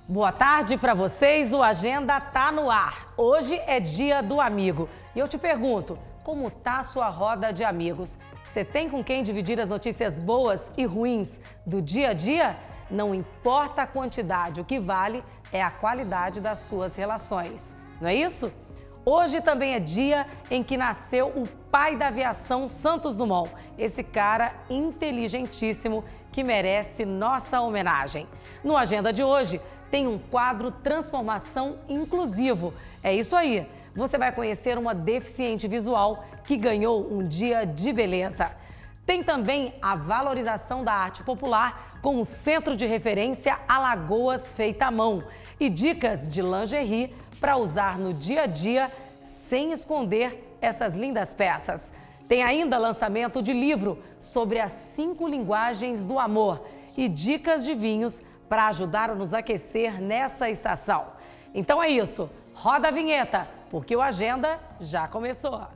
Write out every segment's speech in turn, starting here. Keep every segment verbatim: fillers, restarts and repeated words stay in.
Boa tarde para vocês, o Agenda tá no ar. Hoje é dia do amigo. E eu te pergunto, como tá a sua roda de amigos? Você tem com quem dividir as notícias boas e ruins do dia a dia? Não importa a quantidade, o que vale é a qualidade das suas relações. Não é isso? Hoje também é dia em que nasceu o pai da aviação Santos Dumont. Esse cara inteligentíssimo que merece nossa homenagem. No Agenda de hoje tem um quadro Transformação Inclusivo. É isso aí. Você vai conhecer uma deficiente visual que ganhou um dia de beleza. Tem também a valorização da arte popular com o Centro de Referência Alagoas Feita à Mão e dicas de lingerie para usar no dia a dia sem esconder essas lindas peças. Tem ainda lançamento de livro sobre as cinco linguagens do amor e dicas de vinhos para ajudar a nos aquecer nessa estação. Então é isso, roda a vinheta, porque o Agenda já começou.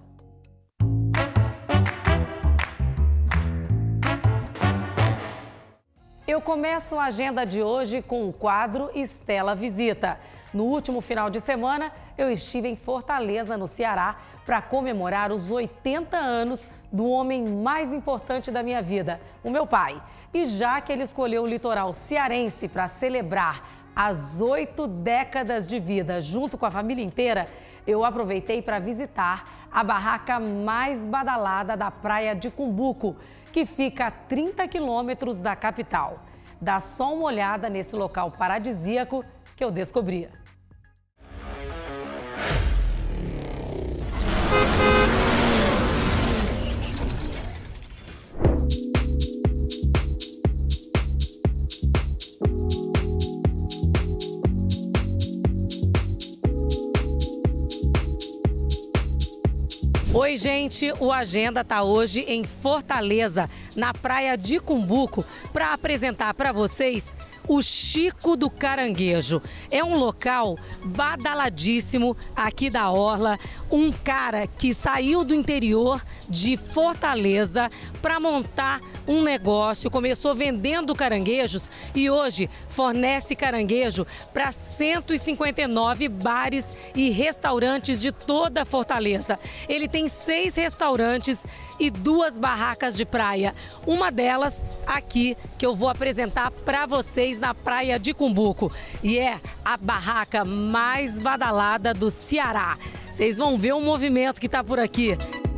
Eu começo a agenda de hoje com o quadro Estela Visita. No último final de semana, eu estive em Fortaleza, no Ceará, para comemorar os oitenta anos do homem mais importante da minha vida, o meu pai. E já que ele escolheu o litoral cearense para celebrar as oito décadas de vida junto com a família inteira, eu aproveitei para visitar a barraca mais badalada da praia de Cumbuco, que fica a trinta quilômetros da capital. Dá só uma olhada nesse local paradisíaco que eu descobri. Oi, gente, o Agenda tá hoje em Fortaleza, na praia de Cumbuco, para apresentar para vocês o Chico do Caranguejo. É um local badaladíssimo aqui da orla, um cara que saiu do interior de Fortaleza para montar um negócio, começou vendendo caranguejos e hoje fornece caranguejo para cento e cinquenta e nove bares e restaurantes de toda Fortaleza. Ele tem seis restaurantes e duas barracas de praia. Uma delas aqui que eu vou apresentar para vocês na praia de Cumbuco. E é a barraca mais badalada do Ceará. Vocês vão ver o movimento que está por aqui.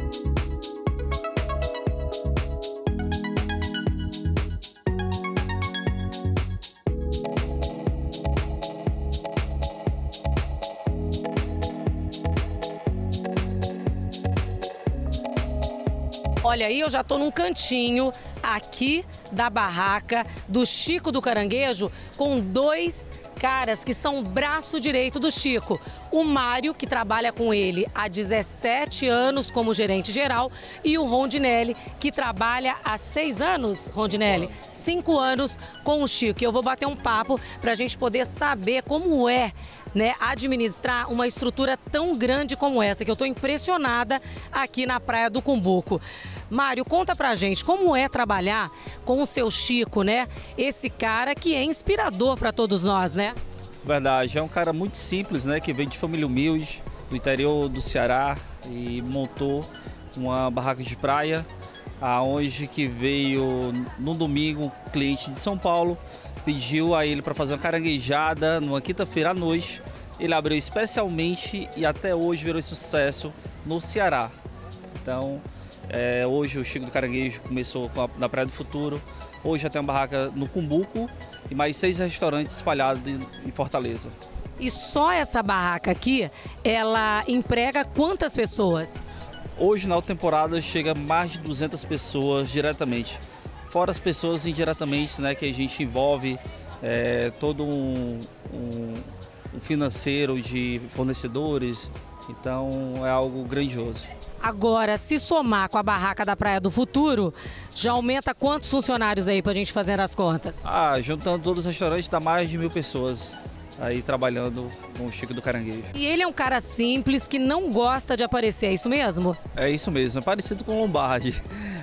Olha aí, eu já tô num cantinho aqui da barraca do Chico do Caranguejo com dois caras que são o braço direito do Chico. O Mário, que trabalha com ele há dezessete anos como gerente geral, e o Rondinelli, que trabalha há seis anos, Rondinelli, cinco anos com o Chico. E eu vou bater um papo para a gente poder saber como é, né, administrar uma estrutura tão grande como essa, que eu estou impressionada aqui na praia do Cumbuco. Mário, conta pra gente como é trabalhar com o seu Chico, né? Esse cara que é inspirador para todos nós, né? Verdade, é um cara muito simples, né? Que vem de família humilde, do interior do Ceará e montou uma barraca de praia, aonde que veio no domingo um cliente de São Paulo, pediu a ele para fazer uma caranguejada numa quinta-feira à noite. Ele abriu especialmente e até hoje virou sucesso no Ceará. Então, é, hoje o Chico do Caranguejo começou a, na Praia do Futuro. Hoje já tem uma barraca no Cumbuco e mais seis restaurantes espalhados em Fortaleza. E só essa barraca aqui, ela emprega quantas pessoas? Hoje, na outra temporada, chega a mais de duzentas pessoas diretamente. Fora as pessoas indiretamente, né, que a gente envolve é, todo um, um, um financeiro de fornecedores. Então, é algo grandioso. Agora, se somar com a barraca da Praia do Futuro, já aumenta quantos funcionários aí pra gente fazer as contas? Ah, juntando todos os restaurantes, dá mais de mil pessoas aí trabalhando com o Chico do Caranguejo. E ele é um cara simples que não gosta de aparecer, é isso mesmo? É isso mesmo, é parecido com o Lombardi.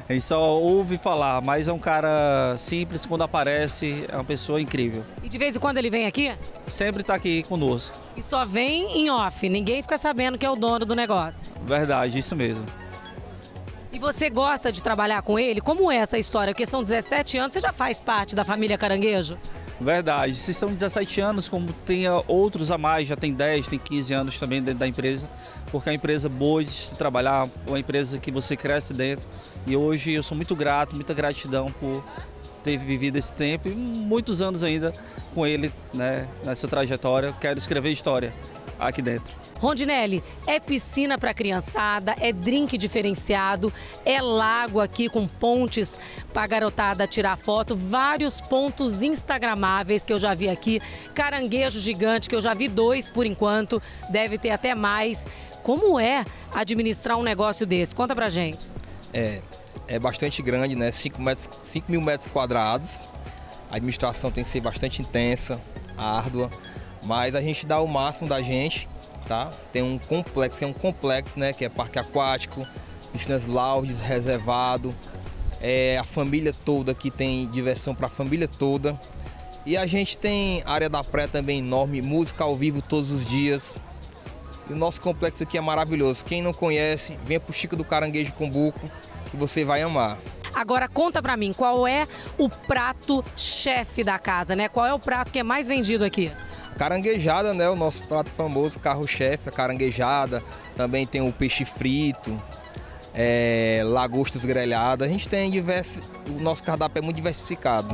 A gente só ouve falar, mas é um cara simples, quando aparece, é uma pessoa incrível. E de vez em quando ele vem aqui? Sempre está aqui conosco. E só vem em off, ninguém fica sabendo que é o dono do negócio. Verdade, isso mesmo. E você gosta de trabalhar com ele? Como é essa história? Porque são dezessete anos, você já faz parte da família Caranguejo? Verdade, se são dezessete anos, como tem outros a mais, já tem dez, tem quinze anos também dentro da empresa, porque é uma empresa boa de se trabalhar, uma empresa que você cresce dentro. E hoje eu sou muito grato, muita gratidão por ter vivido esse tempo e muitos anos ainda com ele, né, nessa trajetória. Quero escrever história aqui dentro. Rondinelli, é piscina para criançada, é drink diferenciado, é lago aqui com pontes para a garotada tirar foto, vários pontos instagramáveis que eu já vi aqui, caranguejo gigante que eu já vi dois por enquanto, deve ter até mais. Como é administrar um negócio desse? Conta pra gente. É, é bastante grande, né? cinco mil metros quadrados, a administração tem que ser bastante intensa, árdua, mas a gente dá o máximo da gente. Tá? Tem um complexo, que é um complexo, né, que é parque aquático, piscinas lounges, reservado, é, a família toda aqui tem diversão para a família toda. E a gente tem área da praia também enorme, música ao vivo todos os dias. E o nosso complexo aqui é maravilhoso. Quem não conhece, venha pro Chico do Caranguejo Cumbuco, que você vai amar. Agora conta pra mim, qual é o prato chefe da casa, né? Qual é o prato que é mais vendido aqui? Caranguejada, né? O nosso prato famoso, carro-chefe, a caranguejada. Também tem o peixe frito, é, lagostas grelhadas. A gente tem diversos... O nosso cardápio é muito diversificado.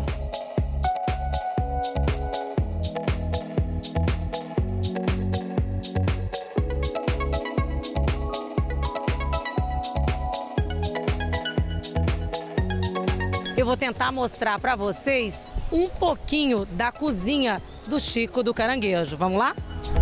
Eu vou tentar mostrar para vocês um pouquinho da cozinha do Chico do Caranguejo. Vamos lá?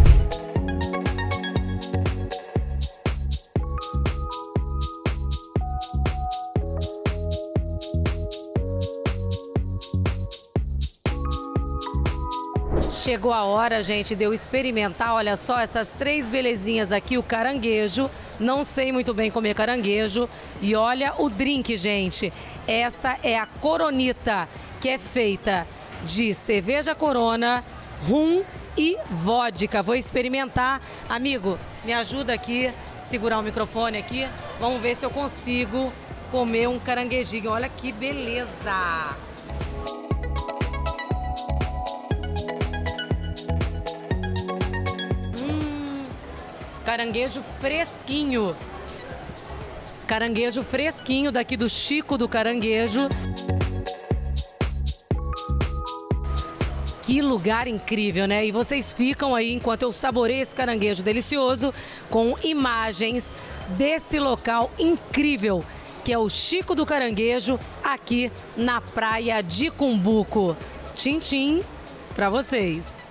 Chegou a hora, gente, de eu experimentar, olha só, essas três belezinhas aqui, o caranguejo. Não sei muito bem comer caranguejo. E olha o drink, gente. Essa é a Coronita, que é feita de cerveja Corona, rum e vodka. Vou experimentar. Amigo, me ajuda aqui, segurar o microfone aqui. Vamos ver se eu consigo comer um caranguejinho. Olha que beleza! Hum, caranguejo fresquinho. Caranguejo fresquinho daqui do Chico do Caranguejo. Que lugar incrível, né? E vocês ficam aí enquanto eu saboreio esse caranguejo delicioso com imagens desse local incrível, que é o Chico do Caranguejo, aqui na praia de Cumbuco. Tchim, tchim pra vocês.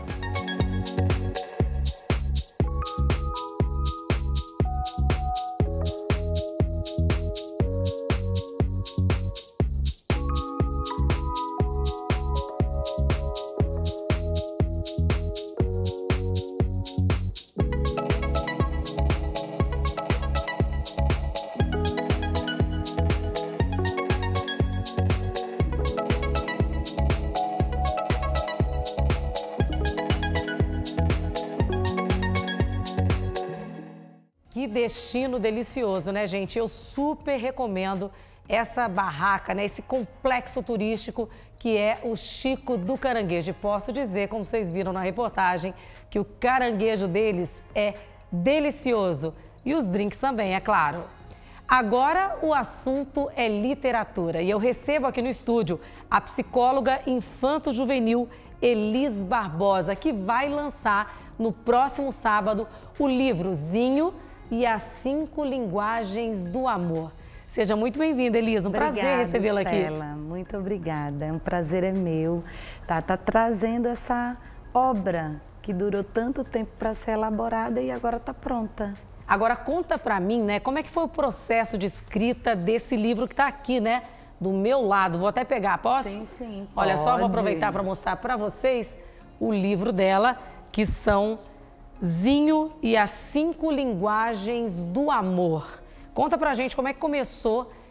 Que destino delicioso, né, gente? Eu super recomendo essa barraca, né, esse complexo turístico que é o Chico do Caranguejo. E posso dizer, como vocês viram na reportagem, que o caranguejo deles é delicioso. E os drinks também, é claro. Agora o assunto é literatura e eu recebo aqui no estúdio a psicóloga infanto-juvenil Elis Barbosa, que vai lançar no próximo sábado o livro Zinho e as Cinco Linguagens do Amor. Seja muito bem-vinda, Elis. Um Obrigada, prazer recebê-la aqui. Estela, muito obrigada. É um prazer é meu. Tá, tá trazendo essa obra que durou tanto tempo para ser elaborada e agora está pronta. Agora conta pra mim, né, como é que foi o processo de escrita desse livro que tá aqui, né, do meu lado. Vou até pegar, posso? Sim, sim. Olha pode. só, vou aproveitar para mostrar para vocês o livro dela, que são Zinho e as Cinco Linguagens do Amor. Conta pra gente como é que começou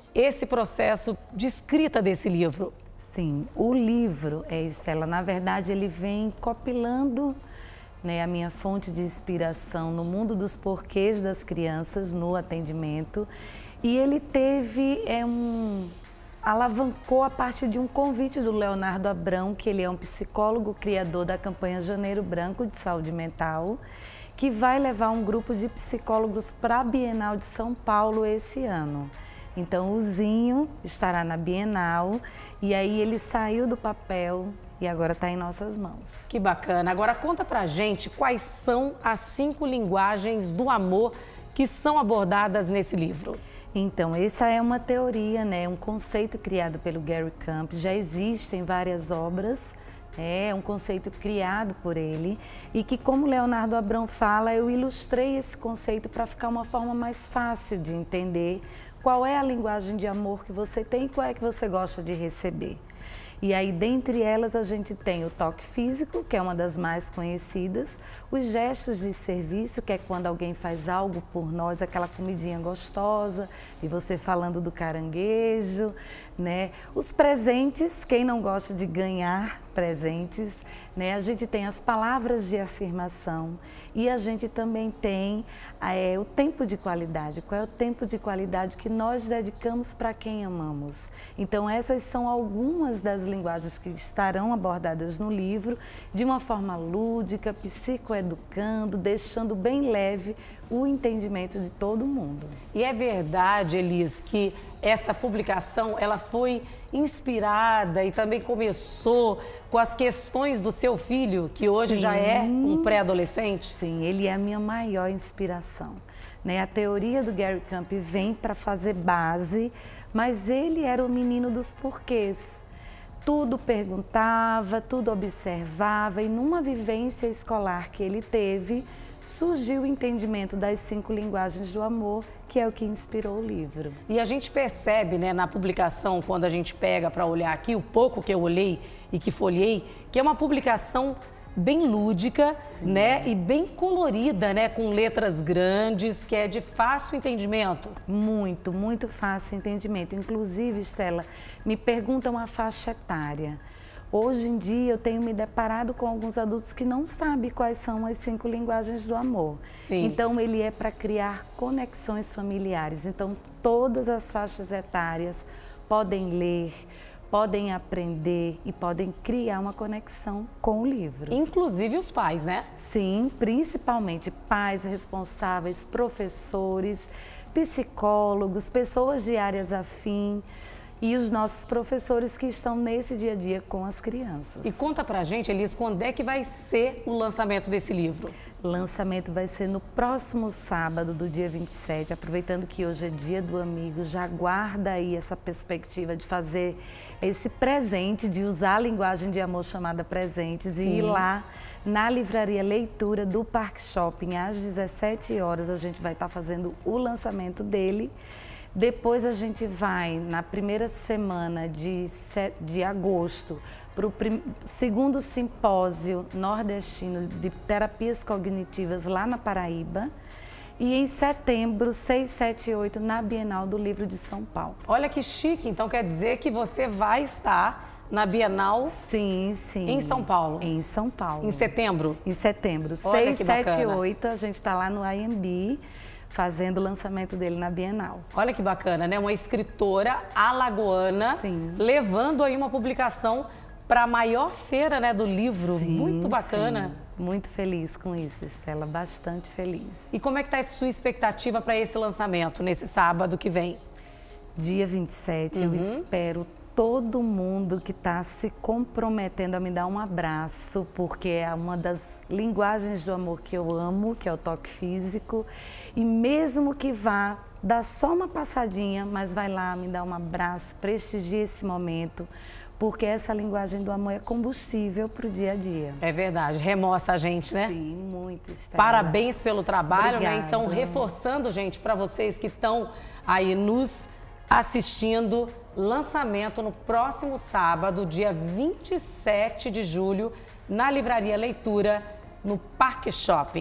esse processo de escrita desse livro? Sim, o livro, é, Estela, na verdade ele vem compilando, né, a minha fonte de inspiração no mundo dos porquês das crianças no atendimento, e ele teve é, um... alavancou a partir de um convite do Leonardo Abrão, que ele é um psicólogo criador da campanha Janeiro Branco de Saúde Mental, que vai levar um grupo de psicólogos para a Bienal de São Paulo esse ano. Então o Zinho estará na Bienal e aí ele saiu do papel e agora está em nossas mãos. Que bacana. Agora conta pra gente quais são as cinco linguagens do amor que são abordadas nesse livro. Então, essa é uma teoria, né, um conceito criado pelo Gary Campos, já existem várias obras, é um conceito criado por ele e que, como Leonardo Abrão fala, eu ilustrei esse conceito para ficar uma forma mais fácil de entender qual é a linguagem de amor que você tem e qual é que você gosta de receber. E aí, dentre elas, a gente tem o toque físico, que é uma das mais conhecidas, os gestos de serviço, que é quando alguém faz algo por nós, aquela comidinha gostosa, e você falando do caranguejo, né? Os presentes, quem não gosta de ganhar presentes, né? A gente tem as palavras de afirmação e a gente também tem é, o tempo de qualidade. Qual é o tempo de qualidade que nós dedicamos para quem amamos? Então, essas são algumas das linguagens que estarão abordadas no livro, de uma forma lúdica, psicoeducando, deixando bem leve o entendimento de todo mundo. E é verdade, Elis, que essa publicação ela foi inspirada e também começou com as questões do seu filho, que hoje Sim. já é um pré-adolescente? Sim, ele é a minha maior inspiração. Né? A teoria do Gary Campos vem para fazer base, mas ele era o menino dos porquês. Tudo perguntava, tudo observava e numa vivência escolar que ele teve, surgiu o entendimento das cinco linguagens do amor, que é o que inspirou o livro. E a gente percebe, né, na publicação, quando a gente pega para olhar aqui, o pouco que eu olhei e que folhei, que é uma publicação bem lúdica, Sim. né, e bem colorida, né, com letras grandes, que é de fácil entendimento. Muito, muito fácil entendimento. Inclusive, Estela, me perguntam a faixa etária. Hoje em dia eu tenho me deparado com alguns adultos que não sabem quais são as cinco linguagens do amor. Sim. Então ele é para criar conexões familiares. Então todas as faixas etárias podem ler, podem aprender e podem criar uma conexão com o livro. Inclusive os pais, né? Sim, principalmente pais responsáveis, professores, psicólogos, pessoas de áreas afins. E os nossos professores que estão nesse dia a dia com as crianças. E conta pra gente, Elis, quando é que vai ser o lançamento desse livro? O lançamento vai ser no próximo sábado, do dia vinte e sete. Aproveitando que hoje é dia do amigo, já guarda aí essa perspectiva de fazer esse presente, de usar a linguagem de amor chamada presentes Sim. e ir lá na Livraria Leitura do Parque Shopping às dezessete horas. A gente vai estar fazendo o lançamento dele. Depois a gente vai, na primeira semana de, de agosto, para o segundo simpósio nordestino de terapias cognitivas lá na Paraíba. E em setembro, seis, sete e oito, na Bienal do Livro de São Paulo. Olha que chique, então quer dizer que você vai estar na Bienal sim, sim. em São Paulo? Em São Paulo. Em setembro? Em setembro, seis, sete e oito, a gente está lá no I M B. Fazendo o lançamento dele na Bienal. Olha que bacana, né? Uma escritora alagoana sim. levando aí uma publicação para a maior feira, né, do livro. Sim, muito bacana. Sim. Muito feliz com isso, Estela, bastante feliz. E como é que está a sua expectativa para esse lançamento, nesse sábado que vem? Dia vinte e sete, uhum. eu espero todo mundo que está se comprometendo a me dar um abraço, porque é uma das linguagens do amor que eu amo, que é o toque físico. E mesmo que vá dar só uma passadinha, mas vai lá, me dar um abraço, prestigie esse momento, porque essa linguagem do amor é combustível para o dia a dia. É verdade, remoça a gente, né? Sim, muito, Estela. Parabéns pelo trabalho, Obrigada. né? Então, reforçando, gente, para vocês que estão aí nos assistindo, lançamento no próximo sábado, dia vinte e sete de julho, na Livraria Leitura, no Parque Shopping.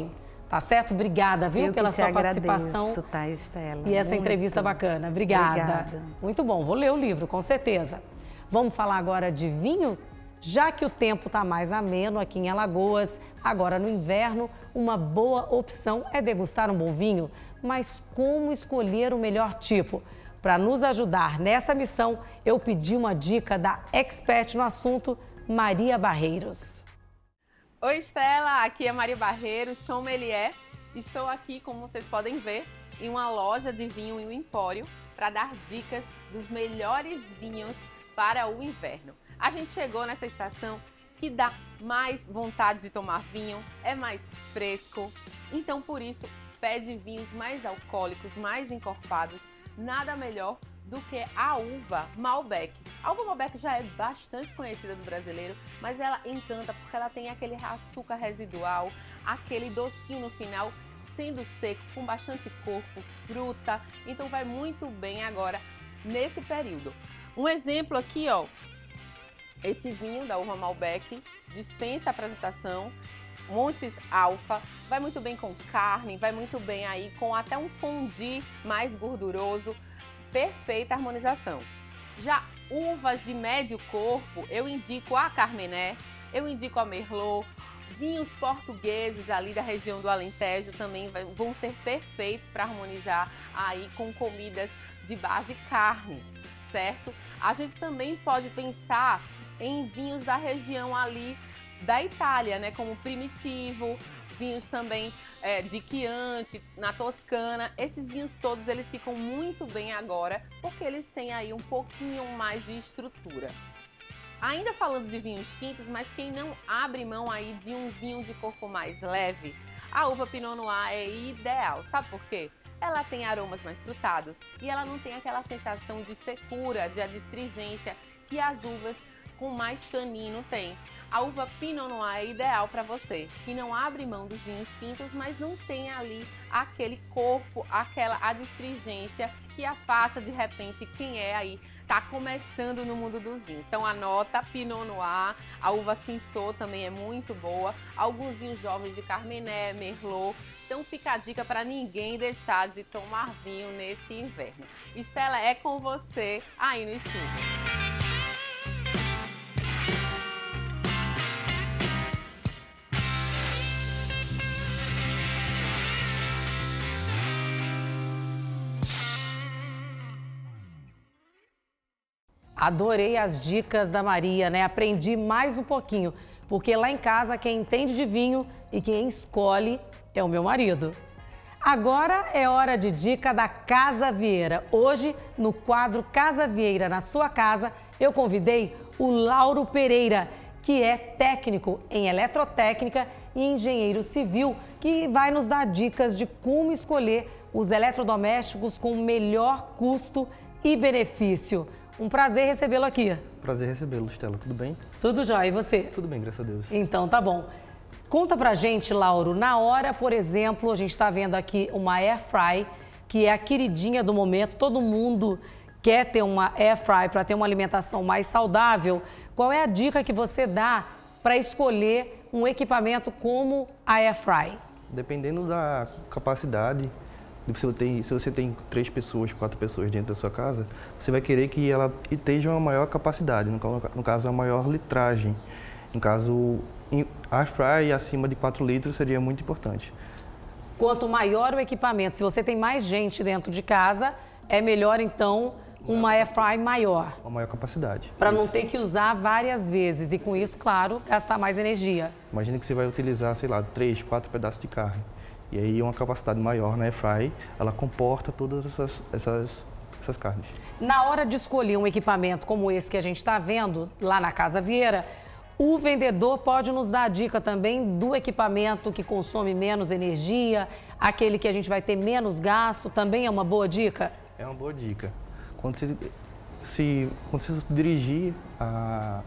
Tá certo? Obrigada, viu, Eu pela que sua te participação. agradeço, tá, Estela? E essa Muito. entrevista bacana. Obrigada. Obrigada. Muito bom, vou ler o livro, com certeza. Vamos falar agora de vinho? Já que o tempo está mais ameno aqui em Alagoas, agora no inverno, uma boa opção é degustar um bom vinho. Mas como escolher o melhor tipo? Para nos ajudar nessa missão, eu pedi uma dica da expert no assunto, Maria Barreiros. Oi, Estela, aqui é Maria Barreiros, sommelier. Estou aqui, como vocês podem ver, em uma loja de vinho em um empório para dar dicas dos melhores vinhos para o inverno. A gente chegou nessa estação que dá mais vontade de tomar vinho, é mais fresco, então por isso pede vinhos mais alcoólicos, mais encorpados, nada melhor do que a uva Malbec. A uva Malbec já é bastante conhecida do brasileiro, mas ela encanta porque ela tem aquele açúcar residual, aquele docinho no final, sendo seco, com bastante corpo, fruta, então vai muito bem agora nesse período. Um exemplo aqui, ó, esse vinho da uva Malbec dispensa apresentação, Montes Alfa, vai muito bem com carne, vai muito bem aí com até um fondue mais gorduroso, perfeita harmonização. Já uvas de médio corpo, eu indico a Carmené, eu indico a Merlot, vinhos portugueses ali da região do Alentejo também vai, vão ser perfeitos para harmonizar aí com comidas de base carne, certo? A gente também pode pensar em vinhos da região ali da Itália, né, como Primitivo, vinhos também é, de Chianti, na Toscana. Esses vinhos todos eles ficam muito bem agora porque eles têm aí um pouquinho mais de estrutura. Ainda falando de vinhos tintos, mas quem não abre mão aí de um vinho de corpo mais leve, a uva Pinot Noir é ideal. Sabe por quê? Ela tem aromas mais frutados e ela não tem aquela sensação de secura, de adstringência que as uvas com mais tanino tem. A uva Pinot Noir é ideal para você, que não abre mão dos vinhos tintos, mas não tem ali aquele corpo, aquela adstringência que afasta de repente quem é aí, tá começando no mundo dos vinhos. Então anota, Pinot Noir, a uva Cinsault também é muito boa, alguns vinhos jovens de Carmené, Merlot. Então fica a dica para ninguém deixar de tomar vinho nesse inverno. Estela, é com você aí no estúdio. Adorei as dicas da Maria, né? Aprendi mais um pouquinho, porque lá em casa quem entende de vinho e quem escolhe é o meu marido. Agora é hora de dica da Casa Vieira. Hoje, no quadro Casa Vieira na sua casa, eu convidei o Lauro Pereira, que é técnico em eletrotécnica e engenheiro civil, que vai nos dar dicas de como escolher os eletrodomésticos com o melhor custo e benefício. Um prazer recebê-lo aqui. Prazer recebê-lo, Estela. Tudo bem? Tudo jóia. E você? Tudo bem, graças a Deus. Então, tá bom. Conta pra gente, Lauro, na hora, por exemplo, a gente tá vendo aqui uma Air Fry, que é a queridinha do momento. Todo mundo quer ter uma Air Fry para ter uma alimentação mais saudável. Qual é a dica que você dá para escolher um equipamento como a Air Fry? Dependendo da capacidade, se você tem, se você tem três pessoas, quatro pessoas dentro da sua casa, você vai querer que ela esteja uma maior capacidade, no, no caso, a maior litragem. No caso, a Air Fry acima de quatro litros seria muito importante. Quanto maior o equipamento, se você tem mais gente dentro de casa, é melhor então uma Air Fry maior. Uma maior capacidade. Para não ter que usar várias vezes e com isso, claro, gastar mais energia. Imagina que você vai utilizar, sei lá, três, quatro pedaços de carne. E aí uma capacidade maior na Air Fry, ela comporta todas essas, essas, essas carnes. Na hora de escolher um equipamento como esse que a gente está vendo lá na Casa Vieira, o vendedor pode nos dar a dica também do equipamento que consome menos energia, aquele que a gente vai ter menos gasto, também é uma boa dica? É uma boa dica. Quando você, se, quando você dirigir a,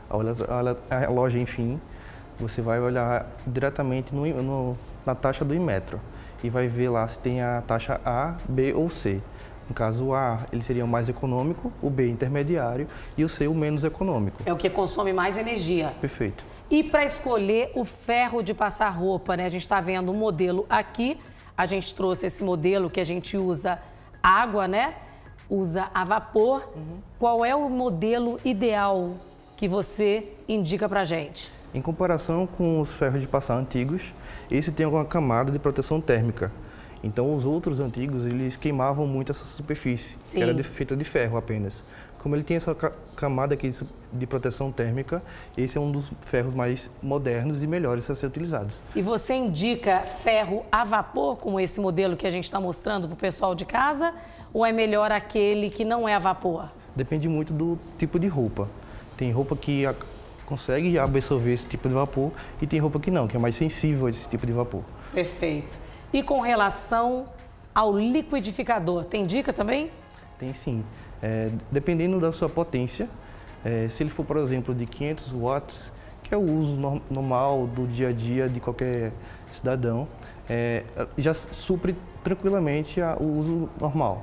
a, a loja, enfim, você vai olhar diretamente no, no, na taxa do Inmetro e vai ver lá se tem a taxa A, B ou C. No caso, o A ele seria o mais econômico, o B intermediário e o C o menos econômico. É o que consome mais energia. Perfeito. E para escolher o ferro de passar roupa, né? A gente está vendo um modelo aqui, a gente trouxe esse modelo que a gente usa água, né? Usa a vapor. Uhum. Qual é o modelo ideal que você indica para a gente? Em comparação com os ferros de passar antigos, esse tem uma camada de proteção térmica. Então, os outros antigos, eles queimavam muito essa superfície, Sim. que era feita de ferro apenas. Como ele tem essa camada aqui de proteção térmica, esse é um dos ferros mais modernos e melhores a ser utilizados. E você indica ferro a vapor, como esse modelo que a gente está mostrando para o pessoal de casa, ou é melhor aquele que não é a vapor? Depende muito do tipo de roupa. Tem roupa que a, consegue absorver esse tipo de vapor e tem roupa que não, que é mais sensível a esse tipo de vapor. Perfeito. E com relação ao liquidificador, tem dica também? Tem sim. É, dependendo da sua potência, é, se ele for, por exemplo, de quinhentos watts, que é o uso no, normal do dia a dia de qualquer cidadão, é, já supre tranquilamente a, o uso normal.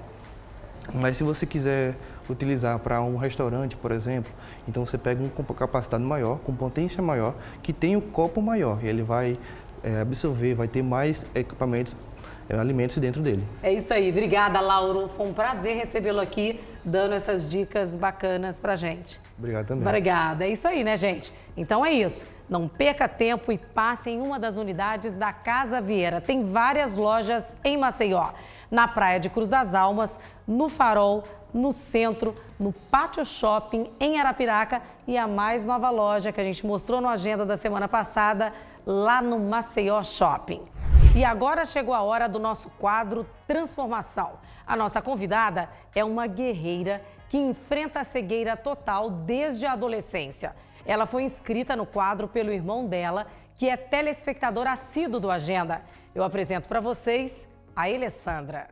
Mas se você quiser utilizar para um restaurante, por exemplo, então você pega um com capacidade maior, com potência maior, que tem o copo maior, e ele vai é, absorver, vai ter mais equipamentos, é, alimentos dentro dele. É isso aí. Obrigada, Lauro. Foi um prazer recebê-lo aqui, dando essas dicas bacanas pra gente. Obrigado também. Obrigada. É isso aí, né, gente? Então é isso. Não perca tempo e passe em uma das unidades da Casa Vieira. Tem várias lojas em Maceió. Na Praia de Cruz das Almas, no Farol, no Centro, no Pátio Shopping, em Arapiraca e a mais nova loja que a gente mostrou na agenda da semana passada, lá no Maceió Shopping. E agora chegou a hora do nosso quadro Transformação. A nossa convidada é uma guerreira que enfrenta a cegueira total desde a adolescência. Ela foi inscrita no quadro pelo irmão dela, que é telespectador assíduo do Agenda. Eu apresento para vocês a Alessandra.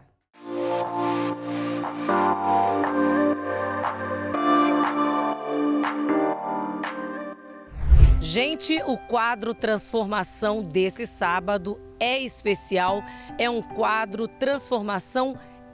Gente, o quadro Transformação desse sábado é especial, é um quadro Transformação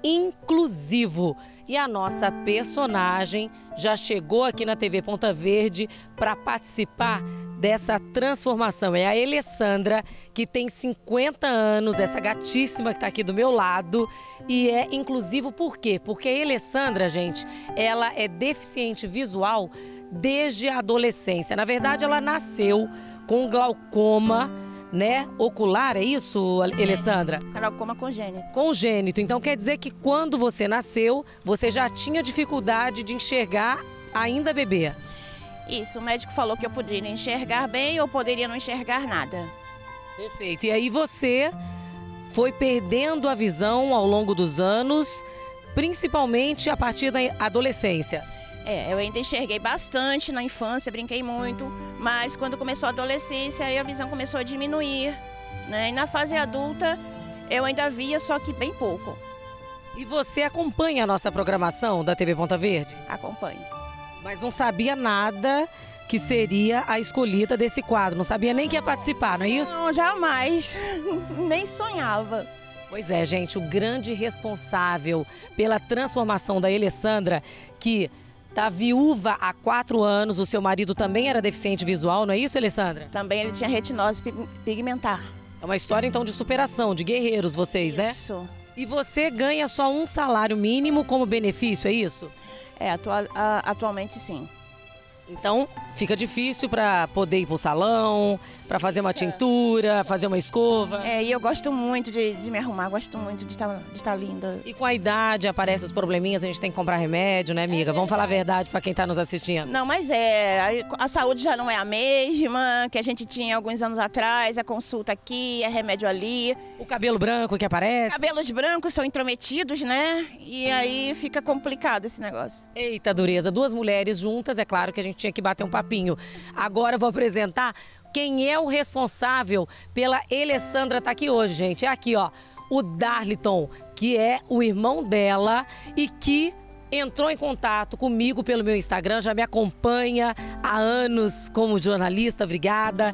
inclusivo. E a nossa personagem já chegou aqui na T V Ponta Verde para participar dessa transformação. É a Alessandra, que tem cinquenta anos, essa gatíssima que está aqui do meu lado. E é inclusivo por quê? Porque a Alessandra, gente, ela é deficiente visual desde a adolescência. Na verdade, ela nasceu com glaucoma, né, ocular, é isso, Alessandra? Glaucoma congênito. Congênito. Então quer dizer que quando você nasceu, você já tinha dificuldade de enxergar ainda bebê? Isso, o médico falou que eu poderia enxergar bem ou poderia não enxergar nada. Perfeito. E aí você foi perdendo a visão ao longo dos anos, principalmente a partir da adolescência. É, eu ainda enxerguei bastante na infância, brinquei muito, mas quando começou a adolescência, aí a visão começou a diminuir, né? E na fase adulta, eu ainda via, só que bem pouco. E você acompanha a nossa programação da T V Ponta Verde? Acompanho. Mas não sabia nada que seria a escolhida desse quadro, não sabia nem que ia participar, não é isso? Não, jamais, nem sonhava. Pois é, gente, o grande responsável pela transformação da Alessandra, que tá viúva há quatro anos, o seu marido também era deficiente visual, não é isso, Alessandra? Também ele tinha retinose pigmentar. É uma história, então, de superação, de guerreiros vocês, né? Isso. E você ganha só um salário mínimo como benefício, é isso? É, atual, atualmente sim. Então, fica difícil para poder ir para o salão, para fazer uma tintura, fazer uma escova. É, e eu gosto muito de, de me arrumar, gosto muito de estar, de estar linda. E com a idade aparecem os probleminhas, a gente tem que comprar remédio, né, amiga? É Vamos falar a verdade para quem está nos assistindo. Não, mas é, a, a saúde já não é a mesma que a gente tinha alguns anos atrás, a consulta aqui, é remédio ali. O cabelo branco que aparece. Cabelos brancos são intrometidos, né? E aí fica complicado esse negócio. Eita, dureza. Duas mulheres juntas, é claro que a gente tinha que bater um papinho. Agora eu vou apresentar quem é o responsável pela Alessandra estar aqui hoje, gente. É aqui, ó, o Darliton, que é o irmão dela e que entrou em contato comigo pelo meu Instagram, já me acompanha há anos como jornalista, obrigada.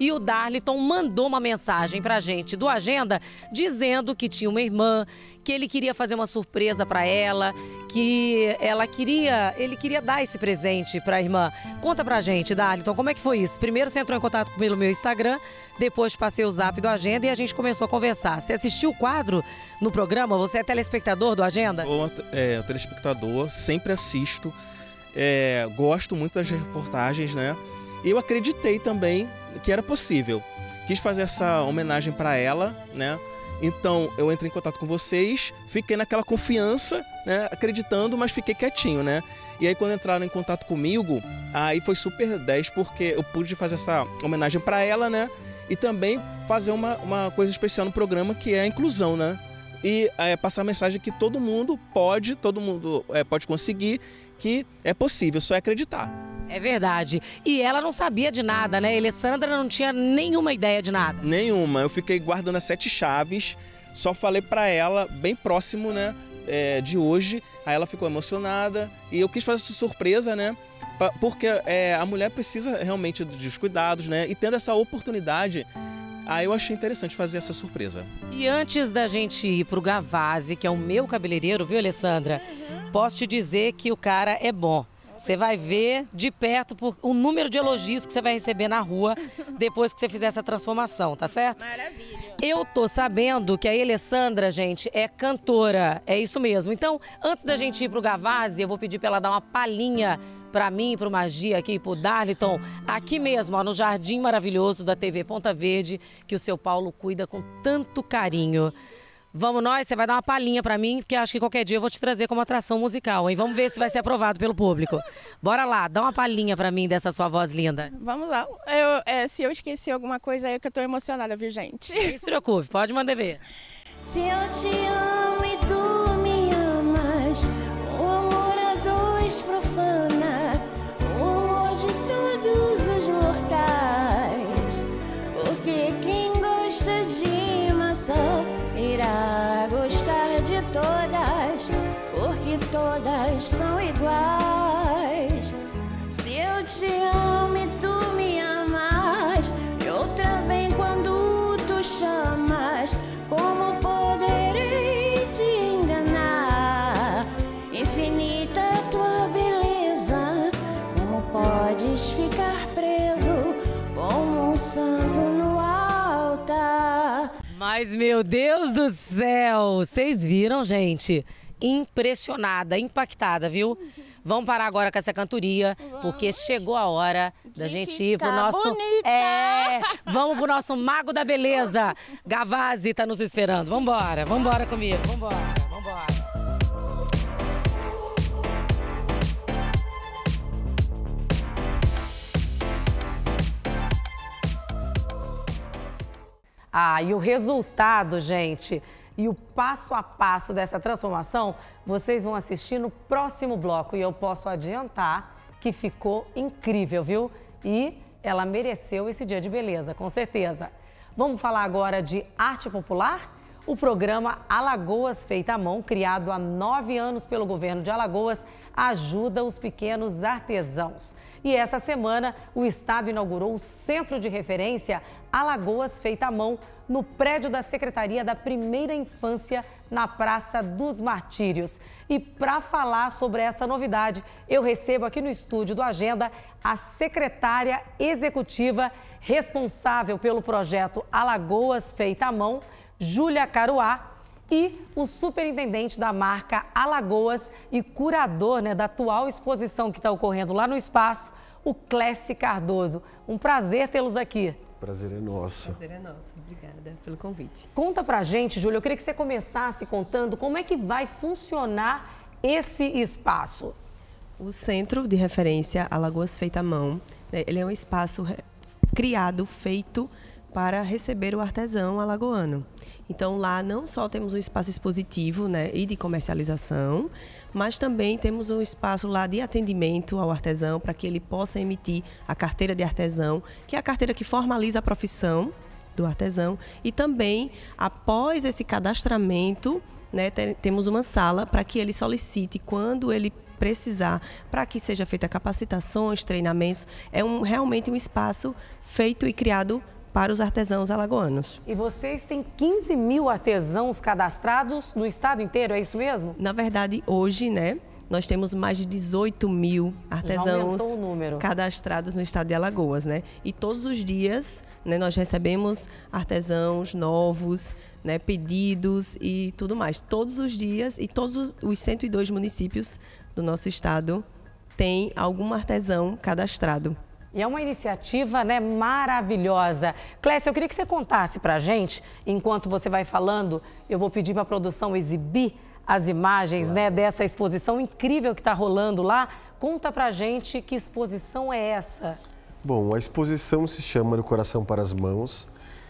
E o Darliton mandou uma mensagem pra gente do Agenda dizendo que tinha uma irmã, que ele queria fazer uma surpresa pra ela, que ela queria, ele queria dar esse presente pra irmã. Conta pra gente, Darliton, como é que foi isso? Primeiro você entrou em contato pelo meu Instagram, depois passei o zap do Agenda e a gente começou a conversar. Você assistiu o quadro no programa? Você é telespectador do Agenda? Sou é, telespectador, sempre assisto, é, gosto muito das reportagens, né? E eu acreditei também que era possível. Quis fazer essa homenagem para ela, né? Então eu entrei em contato com vocês, fiquei naquela confiança, né? Acreditando, mas fiquei quietinho, né? E aí quando entraram em contato comigo, aí foi super dez, porque eu pude fazer essa homenagem para ela, né? E também fazer uma, uma coisa especial no programa, que é a inclusão, né? E é, passar a mensagem que todo mundo pode, todo mundo é, pode conseguir, que é possível, só é acreditar. É verdade. E ela não sabia de nada, né? Alessandra não tinha nenhuma ideia de nada. Nenhuma. Eu fiquei guardando as sete chaves, só falei pra ela, bem próximo, né, é, de hoje. Aí ela ficou emocionada e eu quis fazer essa surpresa, né? Porque é, a mulher precisa realmente dos cuidados, né? E tendo essa oportunidade, aí eu achei interessante fazer essa surpresa. E antes da gente ir pro Gavazzi, que é o meu cabeleireiro, viu, Alessandra? Uhum. Posso te dizer que o cara é bom. Você vai ver de perto por o número de elogios que você vai receber na rua depois que você fizer essa transformação, tá certo? Maravilha. Eu tô sabendo que a Alessandra, gente, é cantora, é isso mesmo. Então, antes da gente ir pro Gavazzi, eu vou pedir pra ela dar uma palhinha pra mim, pro Magia aqui, pro Darliton, aqui mesmo, ó, no Jardim Maravilhoso da T V Ponta Verde, que o seu Paulo cuida com tanto carinho. Vamos nós, você vai dar uma palhinha pra mim, porque acho que qualquer dia eu vou te trazer como atração musical, hein? Vamos ver se vai ser aprovado pelo público. Bora lá, dá uma palhinha pra mim dessa sua voz linda. Vamos lá. Eu, é, se eu esqueci alguma coisa aí, é que eu tô emocionada, viu, gente? Não se preocupe, pode mandar ver. Se eu te amo e tu me amas, o amor a dois profana, o amor de todos os mortais, porque quem gosta de maçã irá gostar de todas, porque todas são iguais. Se eu te amo e tu me amas, e outra vem quando tu chamas, como poderei te enganar? Infinita tua beleza, como podes ficar preso como um santo no altar? Mas, meu Deus do céu, vocês viram, gente? Impressionada, impactada, viu? Vamos parar agora com essa cantoria, porque chegou a hora da gente ir pro nosso... bonita. É, vamos pro nosso Mago da Beleza. Gavazzi tá nos esperando. Vambora, vambora comigo, vambora, vambora. Ah, e o resultado, gente, e o passo a passo dessa transformação, vocês vão assistir no próximo bloco. E eu posso adiantar que ficou incrível, viu? E ela mereceu esse dia de beleza, com certeza. Vamos falar agora de arte popular? O programa Alagoas Feita à Mão, criado há nove anos pelo governo de Alagoas, ajuda os pequenos artesãos. E essa semana, o estado inaugurou o Centro de Referência Alagoas Feita à Mão, no prédio da Secretaria da Primeira Infância, na Praça dos Martírios. E para falar sobre essa novidade, eu recebo aqui no estúdio do Agenda a secretária executiva responsável pelo projeto Alagoas Feita à Mão, Júlia Caruá, e o superintendente da marca Alagoas e curador, né, da atual exposição que está ocorrendo lá no espaço, o Clécio Cardoso. Um prazer tê-los aqui. Prazer é nosso. Prazer é nosso. Obrigada pelo convite. Conta pra gente, Júlia, eu queria que você começasse contando como é que vai funcionar esse espaço. O Centro de Referência Alagoas Feita à Mão, né, ele é um espaço criado, feito para receber o artesão alagoano. Então, lá não só temos um espaço expositivo, né, e de comercialização, mas também temos um espaço lá de atendimento ao artesão para que ele possa emitir a carteira de artesão, que é a carteira que formaliza a profissão do artesão. E também, após esse cadastramento, né, temos uma sala para que ele solicite, quando ele precisar para que seja feita capacitações, treinamentos. É um, realmente um espaço feito e criado para os artesãos alagoanos. E vocês têm quinze mil artesãos cadastrados no estado inteiro, é isso mesmo? Na verdade, hoje, né, nós temos mais de dezoito mil artesãos o número. cadastrados no estado de Alagoas, né? E todos os dias, né, nós recebemos artesãos novos, né, pedidos e tudo mais. Todos os dias e todos os, os cento e dois municípios do nosso estado têm algum artesão cadastrado. E é uma iniciativa, né, maravilhosa. Clécia, eu queria que você contasse pra gente, enquanto você vai falando, eu vou pedir para a produção exibir as imagens, né, dessa exposição incrível que está rolando lá. Conta pra gente que exposição é essa. Bom, a exposição se chama Do Coração para as Mãos.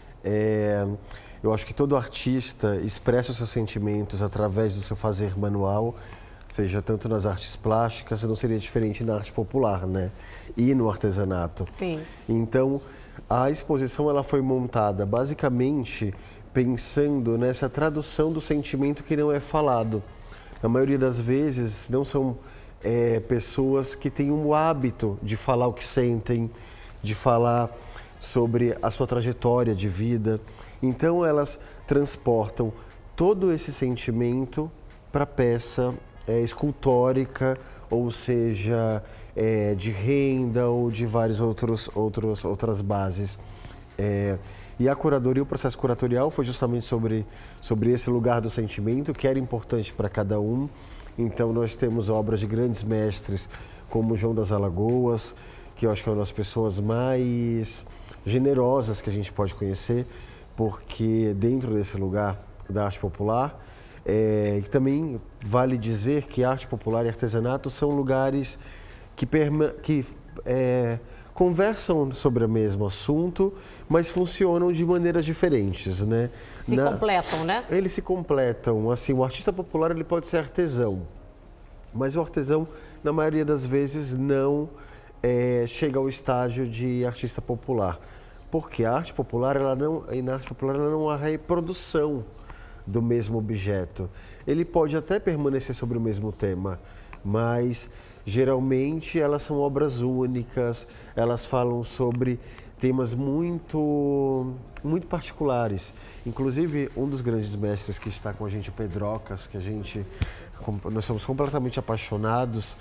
É, eu acho que todo artista expressa os seus sentimentos através do seu fazer manual, seja tanto nas artes plásticas, não seria diferente na arte popular, né? E no artesanato. Sim. Então, a exposição ela foi montada basicamente pensando nessa tradução do sentimento que não é falado. Na maioria das vezes, não são é, pessoas que têm o hábito de falar o que sentem, de falar sobre a sua trajetória de vida. Então, elas transportam todo esse sentimento para a peça É, escultórica, ou seja, é, de renda ou de várias outros, outros, outras bases. É, e a curadoria, o processo curatorial foi justamente sobre, sobre esse lugar do sentimento, que era importante para cada um. Então nós temos obras de grandes mestres, como João das Alagoas, que eu acho que é uma das pessoas mais generosas que a gente pode conhecer, porque dentro desse lugar da arte popular, É, e também vale dizer que arte popular e artesanato são lugares que, perma, que é, conversam sobre o mesmo assunto, mas funcionam de maneiras diferentes, né? Se Na, completam, né? Eles se completam. Assim, o artista popular ele pode ser artesão, mas o artesão, na maioria das vezes, não é, chega ao estágio de artista popular. Porque a arte popular, ela não, e na arte popular, ela não há reprodução do mesmo objeto. Ele pode até permanecer sobre o mesmo tema, mas geralmente elas são obras únicas, elas falam sobre temas muito, muito particulares. Inclusive, um dos grandes mestres que está com a gente, o Pedrocas, que a gente, nós somos completamente apaixonados,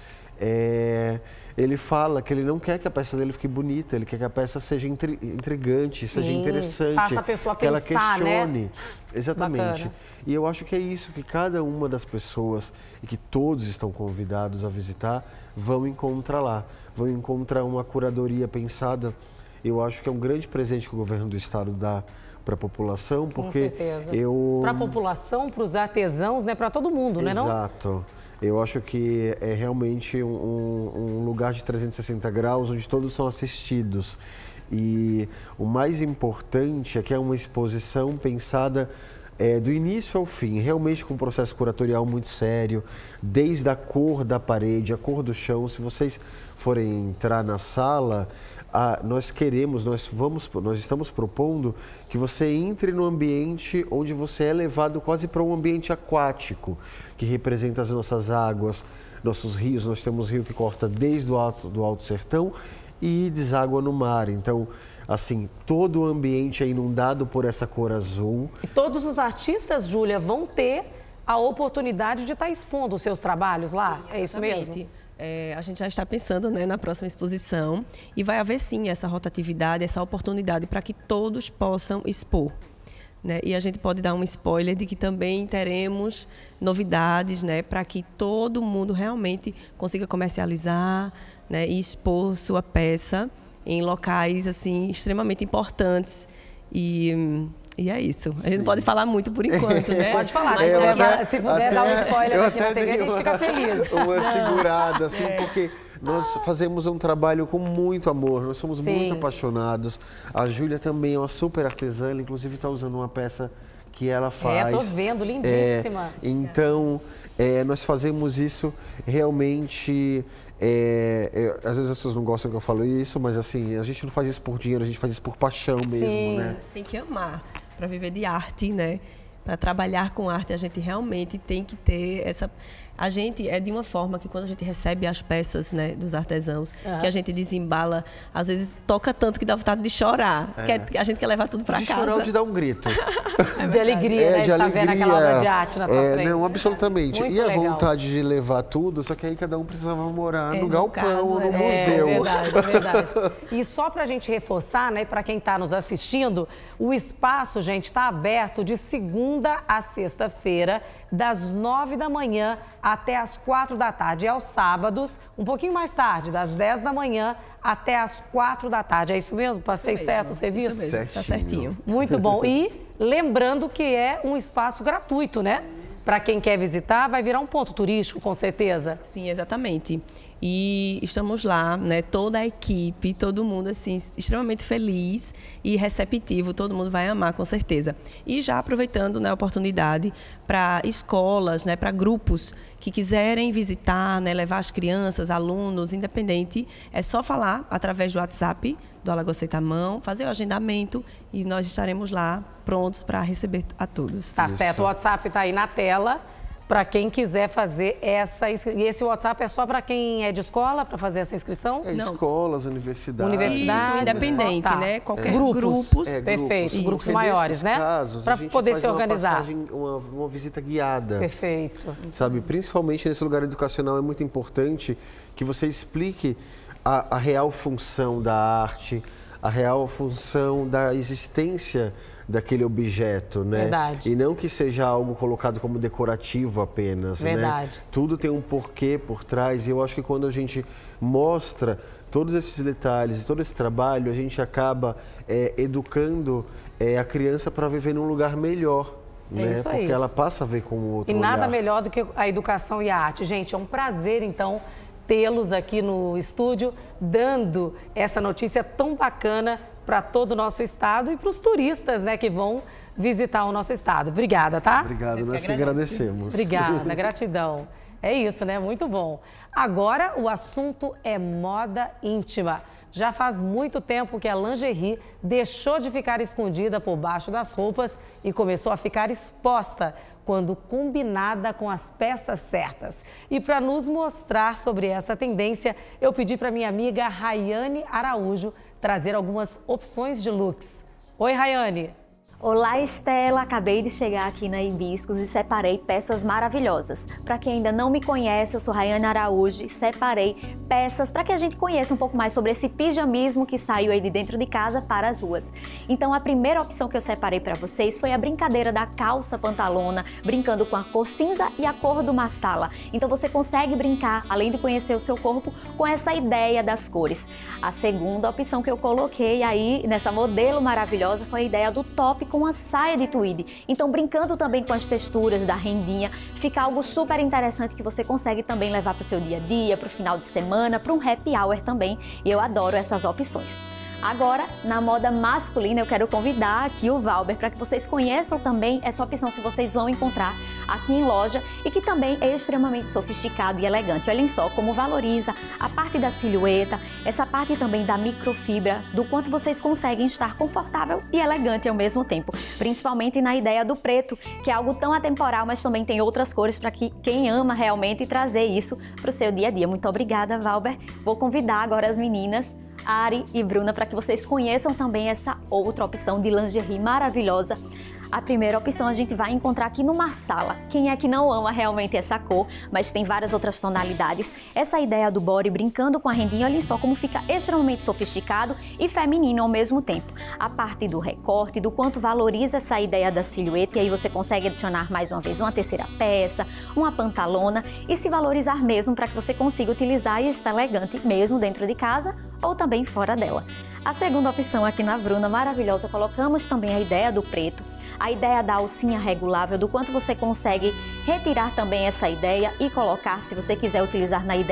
é, ele fala que ele não quer que a peça dele fique bonita, ele quer que a peça seja intrigante, Sim, seja interessante, faça a pessoa que pensar, ela questione. Né? Exatamente. Bacana. E eu acho que é isso que cada uma das pessoas, e que todos estão convidados a visitar, vão encontrar lá. Vão encontrar uma curadoria pensada. Eu acho que é um grande presente que o governo do estado dá para a população, porque Com certeza. eu... Para a população, para os artesãos, né? Para todo mundo, né? Não? Exato. Eu acho que é realmente um, um lugar de trezentos e sessenta graus, onde todos são assistidos. E o mais importante é que é uma exposição pensada é, do início ao fim, realmente com um processo curatorial muito sério, desde a cor da parede, a cor do chão. Se vocês forem entrar na sala, ah, nós queremos, nós, vamos, nós estamos propondo que você entre no ambiente onde você é levado quase para um ambiente aquático, que representa as nossas águas, nossos rios. Nós temos rio que corta desde o alto, do Alto Sertão e deságua no mar. Então, assim, todo o ambiente é inundado por essa cor azul. E todos os artistas, Júlia, vão ter a oportunidade de estar expondo os seus trabalhos lá? Sim, é isso mesmo? É, a gente já está pensando, né, na próxima exposição e vai haver sim essa rotatividade, essa oportunidade para que todos possam expor. Né? E a gente pode dar um spoiler de que também teremos novidades, né, para que todo mundo realmente consiga comercializar, né, e expor sua peça em locais assim, extremamente importantes. E, e é isso. A gente Sim. não pode falar muito por enquanto, né? Pode falar, mas é, até, se puder até, dar um spoiler aqui na T V, a gente fica feliz. Uma segurada, assim, é. porque nós fazemos um trabalho com muito amor, nós somos Sim. muito apaixonados. A Júlia também é uma super artesã, ela inclusive está usando uma peça que ela faz. É, tô vendo, lindíssima. É, então, é, nós fazemos isso realmente... É, é, às vezes as pessoas não gostam que eu falo isso, mas assim, a gente não faz isso por dinheiro, a gente faz isso por paixão mesmo, Sim, né? Tem que amar para viver de arte, né? Para trabalhar com arte, a gente realmente tem que ter essa, A gente é de uma forma que quando a gente recebe as peças, né, dos artesãos, Uhum. que a gente desembala, às vezes toca tanto que dá vontade de chorar. É. Que a gente quer levar tudo para De casa. chorar ou de dar um grito. De alegria, né? de Estar vendo aquela obra de arte na sua é, frente. Não, absolutamente. Muito e a legal. vontade de levar tudo, só que aí cada um precisava morar É, no no galpão, caso, no é. museu. É verdade, é verdade. E só para a gente reforçar, né, para quem está nos assistindo, o espaço, gente, está aberto de segunda a sexta-feira, das nove da manhã até as quatro da tarde. E aos sábados, um pouquinho mais tarde, das dez da manhã até as quatro da tarde. É isso mesmo? Passei Isso certo o mesmo, serviço? isso mesmo, tá certinho. Muito bom. E lembrando que é um espaço gratuito, né? Para quem quer visitar, vai virar um ponto turístico, com certeza. Sim, exatamente. E estamos lá, né, toda a equipe, todo mundo assim, extremamente feliz e receptivo, todo mundo vai amar, com certeza. E já aproveitando, né, a oportunidade para escolas, né, para grupos que quiserem visitar, né, levar as crianças, alunos, independente, é só falar através do WhatsApp do Alagoas Feita à Mão, fazer o agendamento e nós estaremos lá prontos para receber a todos. Tá certo, o WhatsApp está aí na tela para quem quiser fazer essa inscrição. E esse WhatsApp é só para quem é de escola, para fazer essa inscrição? É, Não. escolas, universidades. Universidade. Isso, independente, Tá. né? Qualquer Grupos. grupos. É, Perfeito, grupos. grupos E maiores, nesses né? casos, Para a gente poder faz se organizar. Uma, passagem, uma, uma visita guiada. Perfeito. Sabe, principalmente nesse lugar educacional é muito importante que você explique a, a real função da arte, a real função da existência daquele objeto, né? Verdade. E não que seja algo colocado como decorativo apenas, Verdade. né? Tudo tem um porquê por trás e eu acho que quando a gente mostra todos esses detalhes e todo esse trabalho, a gente acaba é, educando é, a criança para viver num lugar melhor. É Né? isso aí. Porque ela passa a ver com o outro E nada olhar. melhor do que a educação e a arte. Gente, é um prazer, então, tê-los aqui no estúdio, dando essa notícia tão bacana para todo o nosso estado e para os turistas, né, que vão visitar o nosso estado. Obrigada, tá? Obrigado, nós que agradecemos. Obrigada, gratidão. É isso, né? Muito bom. Agora, o assunto é moda íntima. Já faz muito tempo que a lingerie deixou de ficar escondida por baixo das roupas e começou a ficar exposta quando combinada com as peças certas. E para nos mostrar sobre essa tendência, eu pedi para minha amiga Rayane Araújo trazer algumas opções de looks. Oi, Rayane! Olá, Estela! Acabei de chegar aqui na Hibiscos e separei peças maravilhosas. Para quem ainda não me conhece, eu sou Rayane Araújo e separei peças para que a gente conheça um pouco mais sobre esse pijamismo que saiu aí de dentro de casa para as ruas. Então, a primeira opção que eu separei para vocês foi a brincadeira da calça pantalona, brincando com a cor cinza e a cor do marsala. Então, você consegue brincar, além de conhecer o seu corpo, com essa ideia das cores. A segunda opção que eu coloquei aí nessa modelo maravilhosa foi a ideia do top com a saia de tweed. Então, brincando também com as texturas da rendinha, fica algo super interessante que você consegue também levar para o seu dia a dia, para o final de semana, para um happy hour também. E eu adoro essas opções. Agora, na moda masculina, eu quero convidar aqui o Valber para que vocês conheçam também essa opção que vocês vão encontrar aqui em loja e que também é extremamente sofisticado e elegante. Olhem só como valoriza a parte da silhueta, essa parte também da microfibra, do quanto vocês conseguem estar confortável e elegante ao mesmo tempo. Principalmente na ideia do preto, que é algo tão atemporal, mas também tem outras cores para que quem ama realmente trazer isso para o seu dia a dia. Muito obrigada, Valber. Vou convidar agora as meninas, Ari e Bruna, para que vocês conheçam também essa outra opção de lingerie maravilhosa. A primeira opção a gente vai encontrar aqui no marsala. Quem é que não ama realmente essa cor, mas tem várias outras tonalidades. Essa ideia do body brincando com a rendinha, olhem só como fica extremamente sofisticado e feminino ao mesmo tempo. A parte do recorte, do quanto valoriza essa ideia da silhueta, e aí você consegue adicionar mais uma vez uma terceira peça, uma pantalona e se valorizar mesmo para que você consiga utilizar e estar elegante mesmo dentro de casa ou também fora dela. A segunda opção aqui na Bruna, maravilhosa, colocamos também a ideia do preto, a ideia da alcinha regulável, do quanto você consegue retirar também essa ideia e colocar, se você quiser utilizar na ideia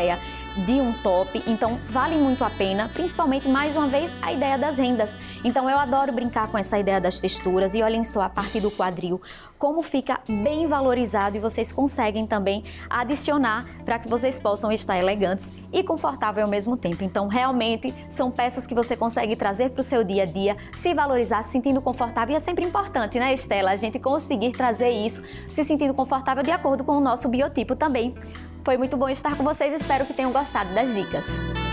de um top, então vale muito a pena, principalmente, mais uma vez, a ideia das rendas. Então eu adoro brincar com essa ideia das texturas e olhem só a parte do quadril, como fica bem valorizado e vocês conseguem também adicionar para que vocês possam estar elegantes e confortáveis ao mesmo tempo. Então realmente são peças que você consegue trazer para o seu dia a dia, se valorizar, se sentindo confortável, e é sempre importante, né, Estela, a gente conseguir trazer isso, se sentindo confortável de acordo com o nosso biotipo também. Foi muito bom estar com vocês, espero que tenham gostado das dicas.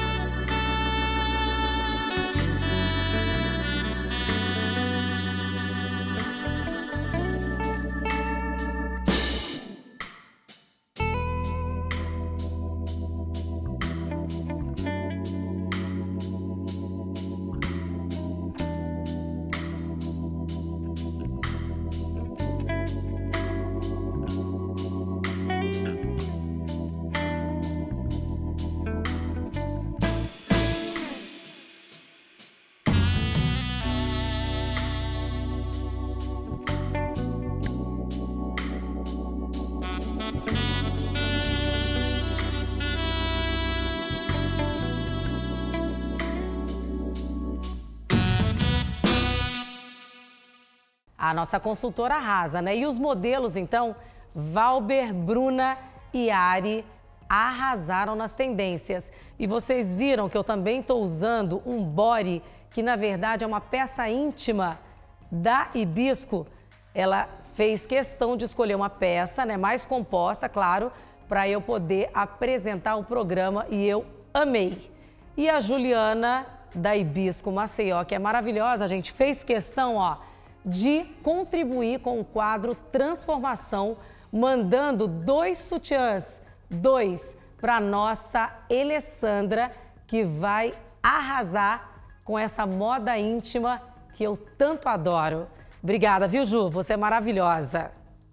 A nossa consultora arrasa, né? E os modelos, então, Valber, Bruna e Ari arrasaram nas tendências. E vocês viram que eu também estou usando um body, que na verdade é uma peça íntima da Hibisco. Ela fez questão de escolher uma peça, né, mais composta, claro, para eu poder apresentar o programa, e eu amei. E a Juliana da Hibisco Maceió, que é maravilhosa, a gente fez questão, ó, de contribuir com o quadro Transformação, mandando dois sutiãs, dois para nossa Alessandra, que vai arrasar com essa moda íntima que eu tanto adoro. Obrigada, viu, Ju? Você é maravilhosa.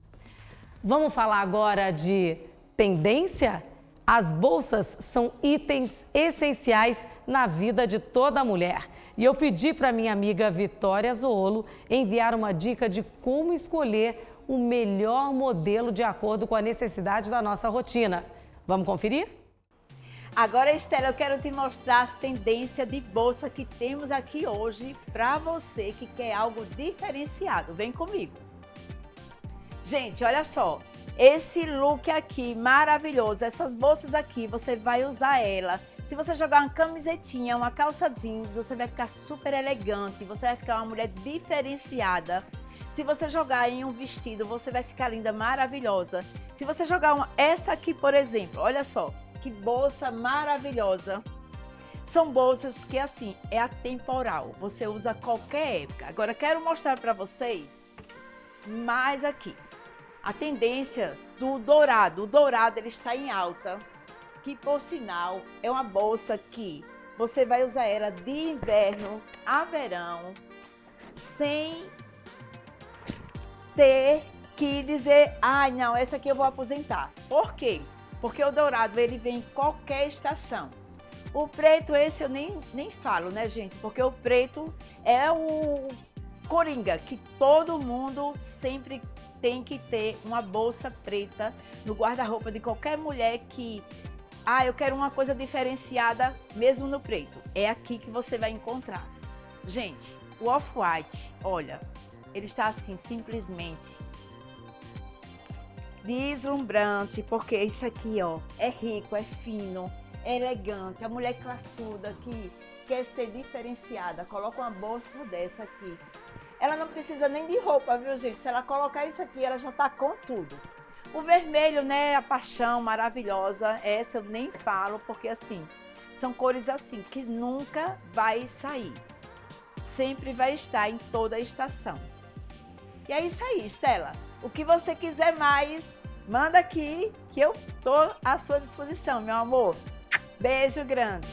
Vamos falar agora de tendência? As bolsas são itens essenciais na vida de toda mulher. E eu pedi para minha amiga Vitória Zoolo enviar uma dica de como escolher o melhor modelo de acordo com a necessidade da nossa rotina. Vamos conferir? Agora, Estela, eu quero te mostrar as tendências de bolsa que temos aqui hoje para você que quer algo diferenciado. Vem comigo. Gente, olha só. Esse look aqui maravilhoso, essas bolsas aqui, você vai usar ela. Se você jogar uma camisetinha, uma calça jeans, você vai ficar super elegante, você vai ficar uma mulher diferenciada. Se você jogar em um vestido, você vai ficar linda, maravilhosa. Se você jogar uma, essa aqui, por exemplo, olha só, que bolsa maravilhosa. São bolsas que, assim, é atemporal, você usa a qualquer época. Agora, quero mostrar para vocês mais aqui. A tendência do dourado, o dourado ele está em alta, que por sinal é uma bolsa que você vai usar ela de inverno a verão, sem ter que dizer, ai não, essa aqui eu vou aposentar. Por quê? Porque o dourado ele vem em qualquer estação. O preto esse eu nem, nem falo, né, gente? Porque o preto é o coringa, que todo mundo sempre tem que ter uma bolsa preta no guarda-roupa de qualquer mulher que, ah, eu quero uma coisa diferenciada mesmo no preto. É aqui que você vai encontrar. Gente, o off-white, olha, ele está assim, simplesmente deslumbrante, porque isso aqui, ó, é rico, é fino, é elegante. A mulher classuda que quer ser diferenciada, coloca uma bolsa dessa aqui. Ela não precisa nem de roupa, viu, gente? Se ela colocar isso aqui, ela já tá com tudo. O vermelho, né, a paixão maravilhosa, essa eu nem falo, porque assim, são cores assim, que nunca vai sair. Sempre vai estar em toda a estação. E é isso aí, Estela. O que você quiser mais, manda aqui, que eu tô à sua disposição, meu amor. Beijo grande.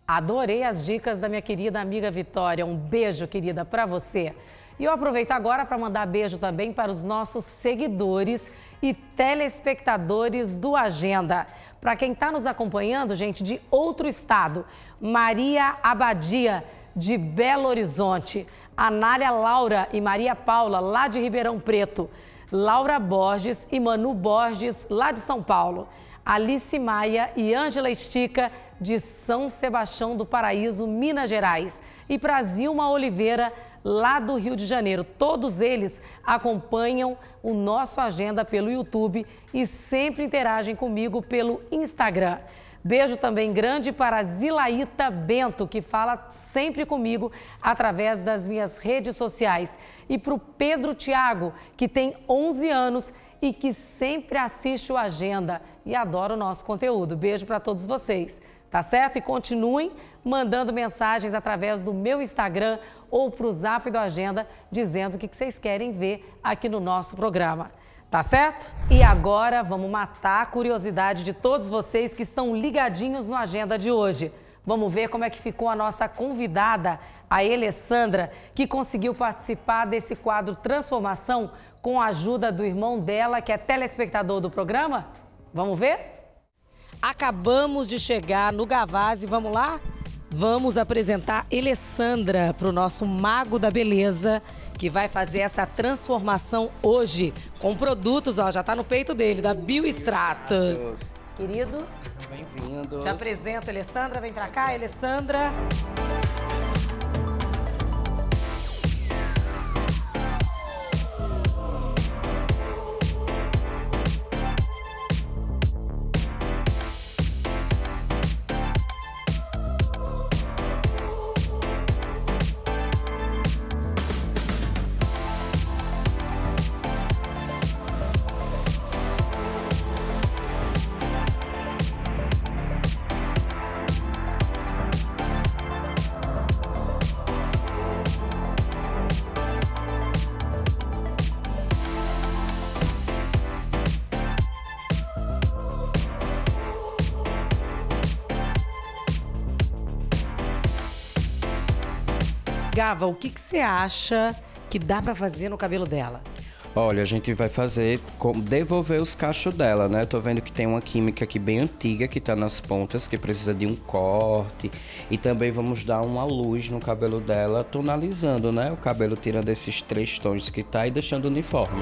Adorei as dicas da minha querida amiga Vitória. Um beijo, querida, para você. E eu aproveito agora para mandar beijo também para os nossos seguidores e telespectadores do Agenda. Para quem está nos acompanhando, gente, de outro estado, Maria Abadia, de Belo Horizonte, Anália Laura e Maria Paula, lá de Ribeirão Preto, Laura Borges e Manu Borges, lá de São Paulo, Alice Maia e Ângela Estica, de São Sebastião do Paraíso, Minas Gerais, e para Zilma Oliveira, lá do Rio de Janeiro. Todos eles acompanham o nosso Agenda pelo YouTube e sempre interagem comigo pelo Instagram. Beijo também grande para Zilaíta Bento, que fala sempre comigo através das minhas redes sociais. E para o Pedro Tiago, que tem onze anos e que sempre assiste o Agenda e adora o nosso conteúdo. Beijo para todos vocês, tá certo? E continuem mandando mensagens através do meu Instagram ou para o Zap do Agenda, dizendo o que vocês querem ver aqui no nosso programa. Tá certo? E agora vamos matar a curiosidade de todos vocês que estão ligadinhos no Agenda de hoje. Vamos ver como é que ficou a nossa convidada, a Alessandra, que conseguiu participar desse quadro Transformação com a ajuda do irmão dela, que é telespectador do programa? Vamos ver? Acabamos de chegar no Gavazzi, vamos lá? Vamos apresentar Alessandra para o nosso Mago da Beleza, que vai fazer essa transformação hoje com produtos, ó, já está no peito dele, da Biostratos. Querido, bem-vindos. Te apresento, Alessandra, vem pra cá, Alessandra. Gava, o que que você acha que dá pra fazer no cabelo dela? Olha, a gente vai fazer, como devolver os cachos dela, né? Eu tô vendo que tem uma química aqui bem antiga que tá nas pontas, que precisa de um corte. E também vamos dar uma luz no cabelo dela, tonalizando, né? O cabelo tirando esses três tons que tá e deixando uniforme.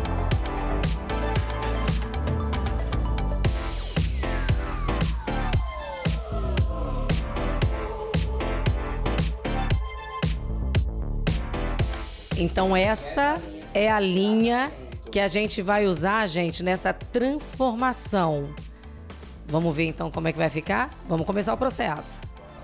Então essa é a linha que a gente vai usar, gente, nessa transformação. Vamos ver então como é que vai ficar? Vamos começar o processo.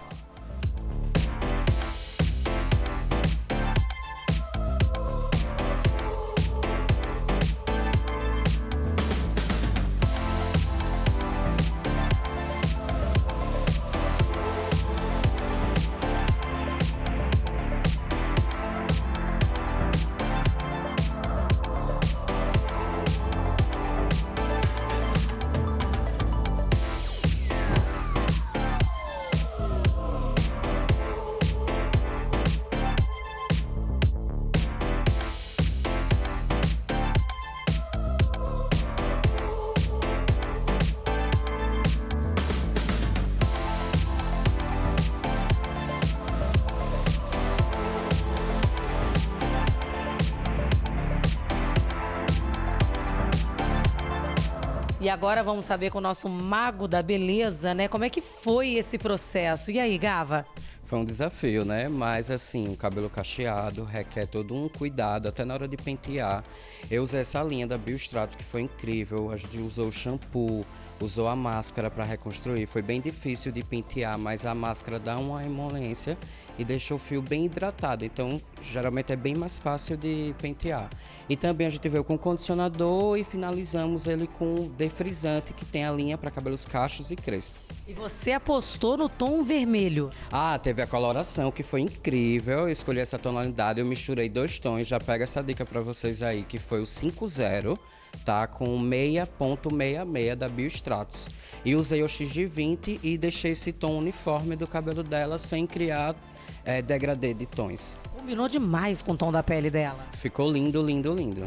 E agora vamos saber com o nosso Mago da Beleza, né? Como é que foi esse processo? E aí, Gava? Foi um desafio, né? Mas assim, o cabelo cacheado requer todo um cuidado, até na hora de pentear. Eu usei essa linha da Biostratos, que foi incrível. A gente usou o shampoo, usou a máscara para reconstruir. Foi bem difícil de pentear, mas a máscara dá uma emolência e deixou o fio bem hidratado. Então, geralmente é bem mais fácil de pentear. E também a gente veio com condicionador e finalizamos ele com defrisante, que tem a linha para cabelos cachos e crespos. E você apostou no tom vermelho. Ah, teve a coloração, que foi incrível. Eu escolhi essa tonalidade, eu misturei dois tons. Já pega essa dica para vocês aí, que foi o cinco zero, tá com seis ponto sessenta e seis da Biostratos. E usei o X de vinte e deixei esse tom uniforme do cabelo dela sem criar é, degradê de tons. Combinou demais com o tom da pele dela. Ficou lindo, lindo, lindo.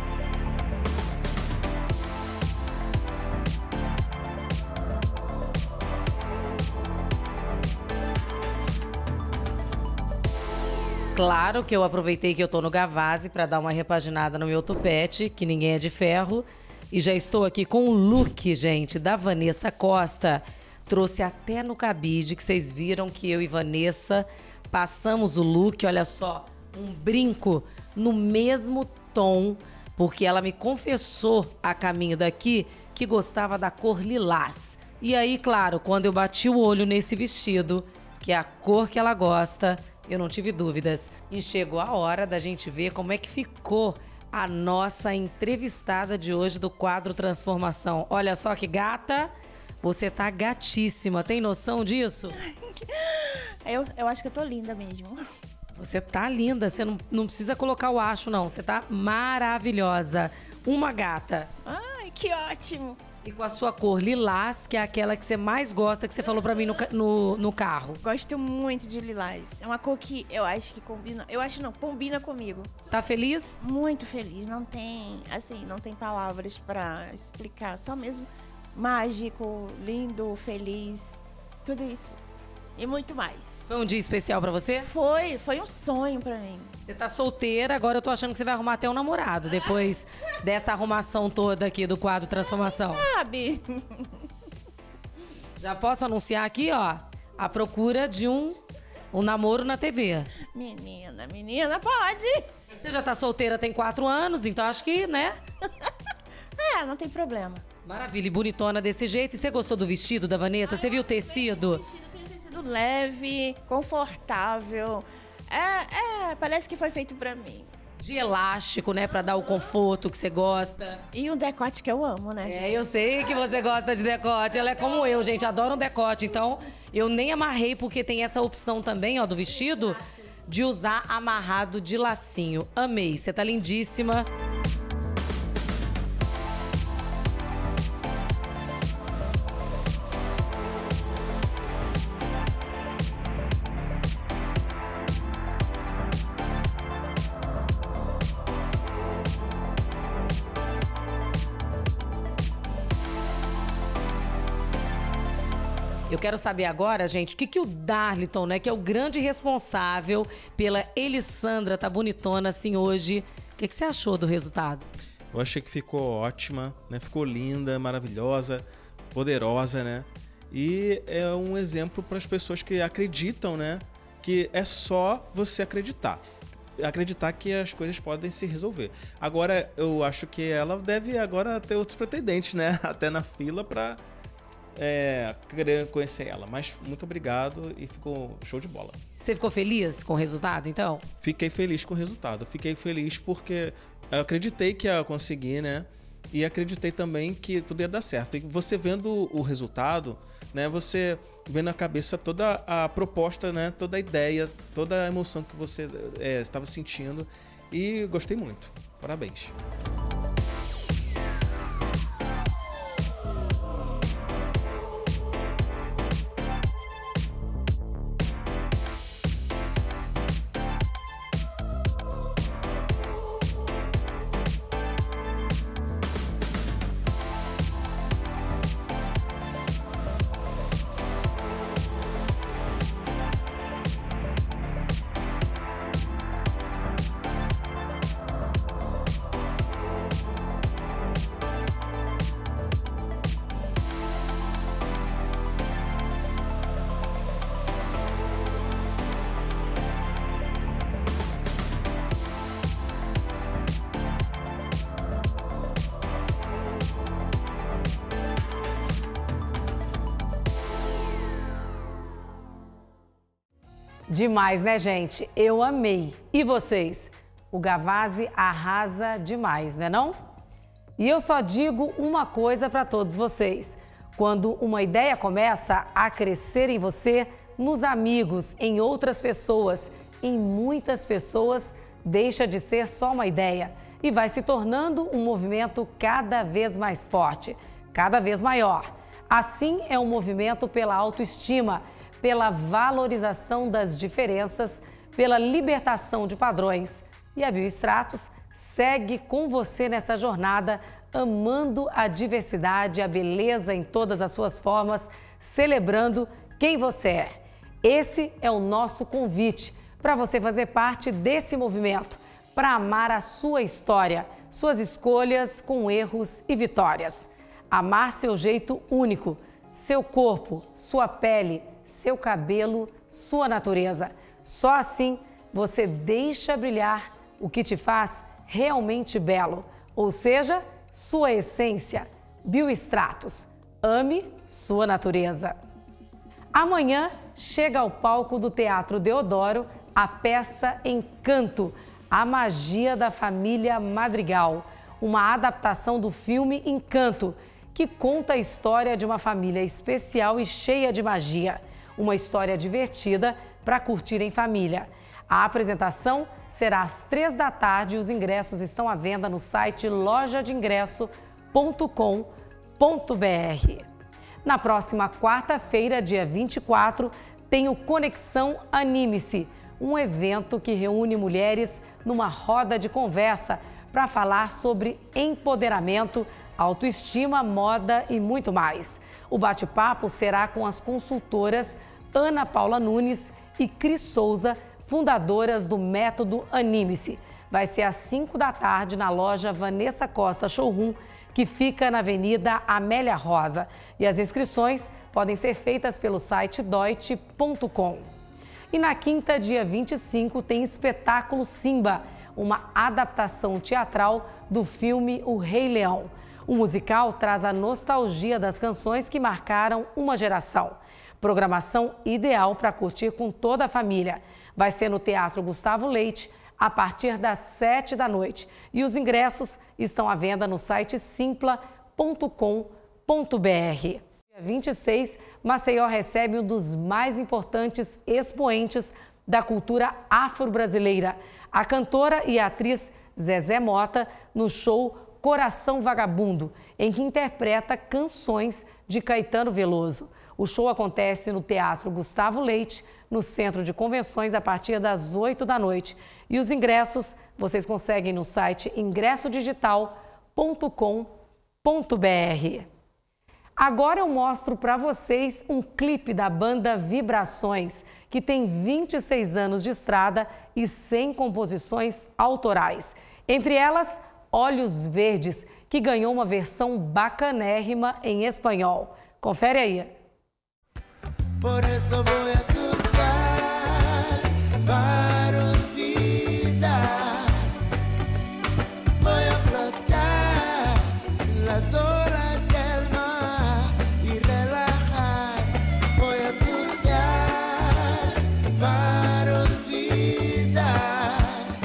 Claro que eu aproveitei que eu tô no Gavazzi para dar uma repaginada no meu tupete, que ninguém é de ferro. E já estou aqui com o look, gente, da Vanessa Costa. Trouxe até no cabide, que vocês viram que eu e Vanessa passamos o look. Olha só, um brinco no mesmo tom, porque ela me confessou a caminho daqui que gostava da cor lilás. E aí, claro, quando eu bati o olho nesse vestido, que é a cor que ela gosta, eu não tive dúvidas. E chegou a hora da gente ver como é que ficou a nossa entrevistada de hoje do quadro Transformação. Olha só que gata, você tá gatíssima. Tem noção disso? Eu, eu acho que eu tô linda mesmo. Você tá linda, você não, não precisa colocar o acho, não. Você tá maravilhosa. Uma gata. Ai, que ótimo. E com a sua cor lilás, que é aquela que você mais gosta, que você falou pra mim no, no, no carro. Gosto muito de lilás. É uma cor que eu acho que combina... Eu acho não, combina comigo. Tá feliz? Muito feliz. Não tem, assim, não tem palavras pra explicar. Só mesmo mágico, lindo, feliz. Tudo isso. E muito mais. Foi um dia especial pra você? Foi, foi um sonho pra mim. Você tá solteira, agora eu tô achando que você vai arrumar até um namorado, depois dessa arrumação toda aqui do quadro Transformação. Sabe? Já posso anunciar aqui, ó, a procura de um, um namoro na T V. Menina, menina, pode. Você já tá solteira tem quatro anos, então acho que, né? É, não tem problema. Maravilha, e bonitona desse jeito. E você gostou do vestido da Vanessa? Você viu o tecido? Leve, confortável. É, é, parece que foi feito pra mim. De elástico, né? Pra dar o conforto que você gosta. E um decote que eu amo, né, gente? É, eu sei que você gosta de decote. Ela é como eu, gente. Adoro um decote. Então, eu nem amarrei, porque tem essa opção também, ó, do vestido, de usar amarrado de lacinho. Amei. Você tá lindíssima. Eu quero saber agora, gente, o que, que o Darliton, né, que é o grande responsável pela Elissandra, tá bonitona assim hoje. O que, que você achou do resultado? Eu achei que ficou ótima, né? Ficou linda, maravilhosa, poderosa, né? E é um exemplo para as pessoas que acreditam, né? Que é só você acreditar. Acreditar que as coisas podem se resolver. Agora, eu acho que ela deve agora ter outros pretendentes, né? Até na fila para... É, querendo conhecer ela, mas muito obrigado e ficou show de bola. Você ficou feliz com o resultado, então? Fiquei feliz com o resultado, fiquei feliz porque eu acreditei que ia conseguir, né? E acreditei também que tudo ia dar certo. E você vendo o resultado, né? Você vê na cabeça toda a proposta, né? Toda a ideia, toda a emoção que você é, estava sentindo e gostei muito. Parabéns. Demais, né, gente? Eu amei. E vocês? O Gavazzi arrasa demais, não é não? E eu só digo uma coisa para todos vocês. Quando uma ideia começa a crescer em você, nos amigos, em outras pessoas, em muitas pessoas, deixa de ser só uma ideia. e vai se tornando um movimento cada vez mais forte, cada vez maior. Assim, é um movimento pela autoestima, pela valorização das diferenças, pela libertação de padrões. E a Bioestratos segue com você nessa jornada, amando a diversidade, a beleza em todas as suas formas, celebrando quem você é. Esse é o nosso convite para você fazer parte desse movimento, para amar a sua história, suas escolhas com erros e vitórias. Amar seu jeito único, seu corpo, sua pele, seu cabelo, sua natureza. Só assim você deixa brilhar o que te faz realmente belo, ou seja, sua essência. Bioestratos, ame sua natureza. Amanhã chega ao palco do Teatro Deodoro a peça Encanto, a magia da família Madrigal, uma adaptação do filme Encanto, que conta a história de uma família especial e cheia de magia. Uma história divertida para curtir em família. A apresentação será às três da tarde e os ingressos estão à venda no site loja de ingresso ponto com ponto br. Na próxima quarta-feira, dia vinte e quatro, tem o Conexão Anime-se, um evento que reúne mulheres numa roda de conversa para falar sobre empoderamento, autoestima, moda e muito mais. O bate-papo será com as consultoras Ana Paula Nunes e Cris Souza, fundadoras do Método Anime-se. Vai ser às cinco da tarde na loja Vanessa Costa Showroom, que fica na Avenida Amélia Rosa. E as inscrições podem ser feitas pelo site doit ponto com. E na quinta, dia vinte e cinco, tem Espetáculo Simba, uma adaptação teatral do filme O Rei Leão. O musical traz a nostalgia das canções que marcaram uma geração. Programação ideal para curtir com toda a família. Vai ser no Teatro Gustavo Leite, a partir das sete da noite. E os ingressos estão à venda no site simpla ponto com ponto br. Dia vinte e seis, Maceió recebe um dos mais importantes expoentes da cultura afro-brasileira, a cantora e atriz Zezé Mota, no show Coração Vagabundo, em que interpreta canções de Caetano Veloso. O show acontece no Teatro Gustavo Leite, no Centro de Convenções, a partir das oito da noite. E os ingressos vocês conseguem no site ingresso digital ponto com ponto br. Agora eu mostro para vocês um clipe da banda Vibrações, que tem vinte e seis anos de estrada e cem composições autorais. Entre elas, Olhos Verdes, que ganhou uma versão bacanérrima em espanhol. Confere aí. Por eso voy a surfar para olvidar. Voy a flotar las olas del mar y relajar. Voy a surfar para olvidar.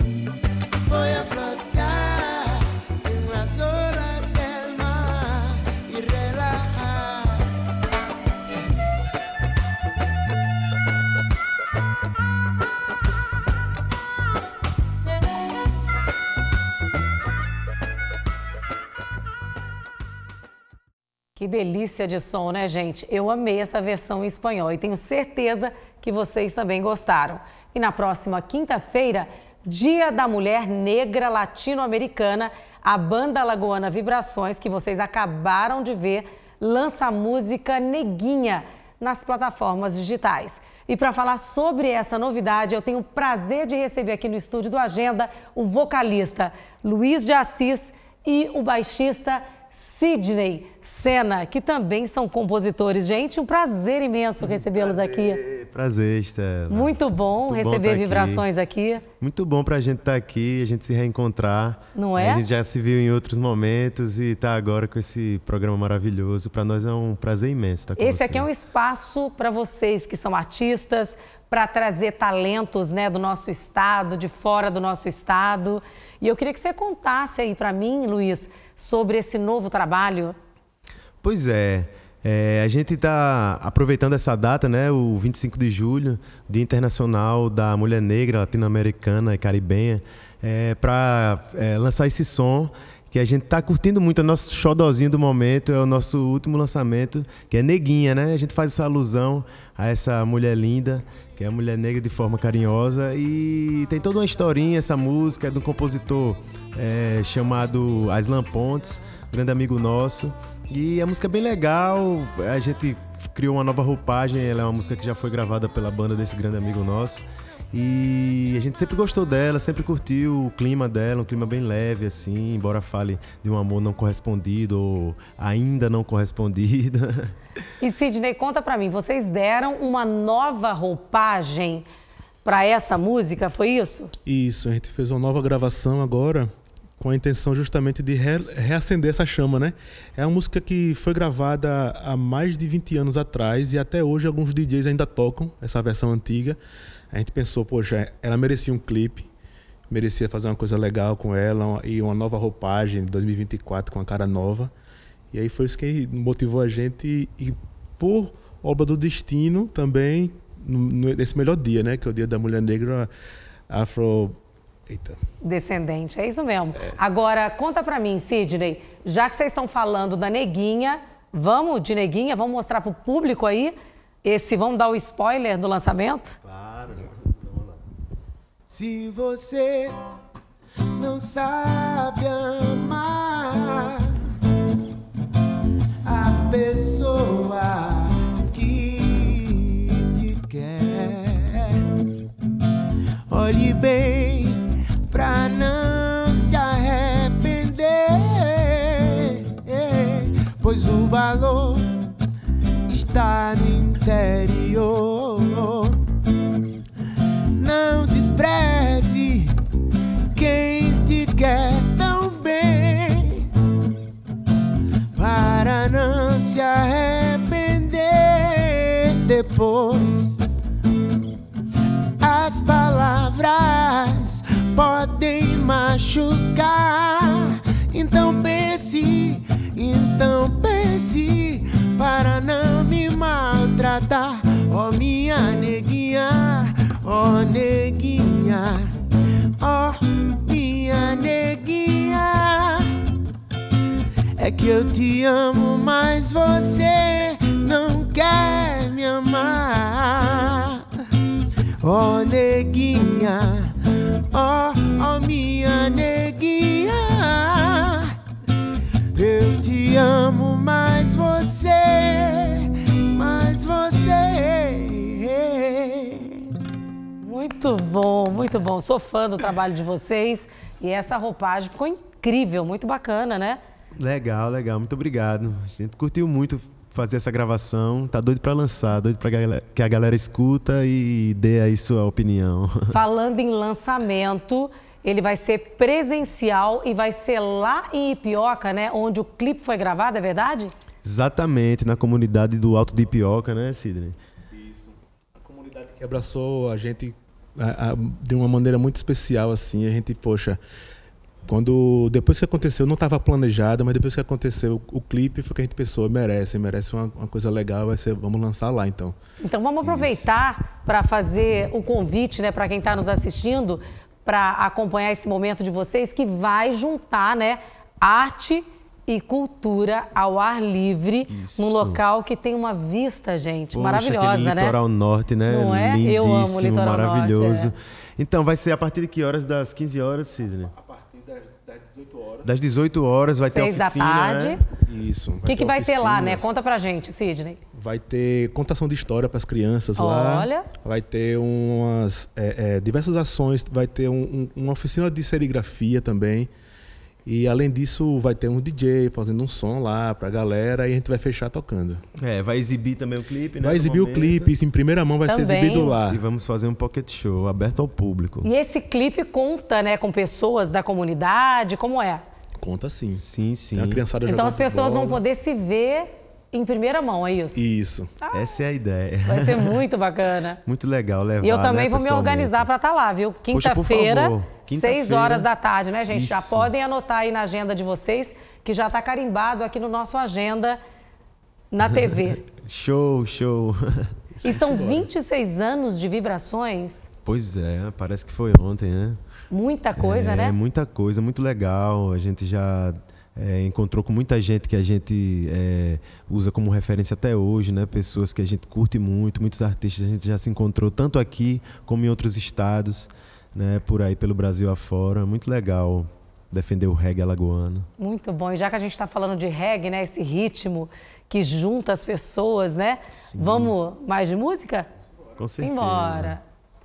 Voy a flotar en las olas del mar y relajar. Que delícia de som, né, gente? Eu amei essa versão em espanhol e tenho certeza que vocês também gostaram. E na próxima quinta-feira, Dia da Mulher Negra Latino-Americana, a banda alagoana Vibrações, que vocês acabaram de ver, lança a música Neguinha nas plataformas digitais. E para falar sobre essa novidade, eu tenho o prazer de receber aqui no estúdio do Agenda o vocalista Luiz de Assis e o baixista Sidney Sena, que também são compositores. Gente, um prazer imenso recebê-los aqui. Prazer, Estela. Muito bom Muito receber bom tá Vibrações aqui. aqui. Muito bom pra gente estar tá aqui, a gente se reencontrar. Não é? A gente já se viu em outros momentos e tá agora com esse programa maravilhoso. Para nós é um prazer imenso estar com Esse você. aqui é um espaço para vocês que são artistas, para trazer talentos, né, do nosso estado, de fora do nosso estado. E eu queria que você contasse aí para mim, Luiz, sobre esse novo trabalho. Pois é, é a gente está aproveitando essa data, né, o vinte e cinco de julho, Dia Internacional da Mulher Negra Latino-Americana e Caribenha. é, para é, lançar esse som que a gente tá curtindo muito. É o nosso xodozinho do momento, é o nosso último lançamento, que é Neguinha, né? A gente faz essa alusão a essa mulher linda, que é a mulher negra de forma carinhosa, e tem toda uma historinha. Essa música é de um compositor é, chamado Aslan Pontes, grande amigo nosso, e a música é bem legal. A gente criou uma nova roupagem, ela é uma música que já foi gravada pela banda desse grande amigo nosso, e a gente sempre gostou dela, sempre curtiu o clima dela, um clima bem leve assim, embora fale de um amor não correspondido ou ainda não correspondido. E Sidney, conta pra mim, vocês deram uma nova roupagem pra essa música, foi isso? Isso, a gente fez uma nova gravação agora com a intenção justamente de re reacender essa chama, né? É uma música que foi gravada há mais de vinte anos atrás e até hoje alguns D Js ainda tocam essa versão antiga. A gente pensou, poxa, ela merecia um clipe, merecia fazer uma coisa legal com ela uma, e uma nova roupagem de dois mil e vinte e quatro com a cara nova. E aí foi isso que motivou a gente e, e por obra do destino também, no, no, nesse melhor dia, né? Que é o dia da mulher negra afro... Eita. Descendente, é isso mesmo. É. Agora, conta pra mim, Sidney, já que vocês estão falando da Neguinha, vamos de Neguinha, vamos mostrar pro público aí, esse, vamos dar o spoiler do lançamento? Claro. Se você não sabe amar a pessoa que te quer, olhe bem pra não se arrepender, pois o valor está no interior. Não despreze quem te quer tão bem, para não se arrepender depois. As palavras podem machucar, então pense, então pense, para não me maltratar. Oh minha neguinha, oh neguinha, oh minha neguinha, é que eu te amo, mas você não quer me amar. Oh neguinha, oh, oh minha neguinha, eu te amo, mas você, mas você. Muito bom, muito bom. Sou fã do trabalho de vocês e essa roupagem ficou incrível, muito bacana, né? Legal, legal, muito obrigado. A gente curtiu muito fazer essa gravação, tá doido pra lançar, doido pra que a galera escuta e dê aí sua opinião. Falando em lançamento, ele vai ser presencial e vai ser lá em Ipioca, né? Onde o clipe foi gravado, é verdade? Exatamente, na comunidade do Alto de Ipioca, né, Sidney? Isso. A comunidade que abraçou a gente a, a, de uma maneira muito especial, assim. A gente, poxa, quando depois que aconteceu, não estava planejado, mas depois que aconteceu o, o clipe, foi que a gente pensou, merece, merece uma, uma coisa legal, vai ser, vamos lançar lá, então. Então vamos aproveitar para fazer o convite, né, para quem está nos assistindo, para acompanhar esse momento de vocês, que vai juntar, né, arte e cultura ao ar livre, Isso. num local que tem uma vista, gente, Poxa, maravilhosa, né? Litoral norte, né? Não é? Lindíssimo, Eu amo o litoral maravilhoso. norte. É. Então, vai ser a partir de que horas? Das quinze horas, Sidney? A partir das, das dezoito horas. Das dezoito horas vai Seis ter oficina, da tarde. Né? Isso. O que, que vai ter lá, né? Conta pra gente, Sidney. Vai ter contação de história para as crianças Olha. lá. Olha. Vai ter umas é, é, diversas ações. Vai ter um, um, uma oficina de serigrafia também. E além disso, vai ter um D J fazendo um som lá pra galera e a gente vai fechar tocando. É, vai exibir também o clipe, né? Vai exibir o clipe, isso em primeira mão vai também. ser exibido lá. E vamos fazer um pocket show aberto ao público. E esse clipe conta, né, com pessoas da comunidade, como é? Conta sim. Sim, sim. A criançada então as pessoas bola. vão poder se ver em primeira mão, é isso? Isso. Ah, Essa é a ideia. vai ser muito bacana. Muito legal levar, E eu também né, vou me organizar para estar lá, viu? Quinta-feira, seis horas da tarde, né, gente? Isso. Já podem anotar aí na agenda de vocês, que já está carimbado aqui no nosso agenda na T V. Show, show. E são vinte e seis anos de vibrações? Pois é, parece que foi ontem, né? Muita coisa, é, né? Muita coisa, muito legal. A gente já é, encontrou com muita gente que a gente é, usa como referência até hoje, né? Pessoas que a gente curte muito, muitos artistas a gente já se encontrou tanto aqui como em outros estados, né? Por aí pelo Brasil afora. Muito legal defender o reggae alagoano. Muito bom. E já que a gente está falando de reggae, né? Esse ritmo que junta as pessoas, né? Sim. Vamos mais de música? Com certeza. Simbora.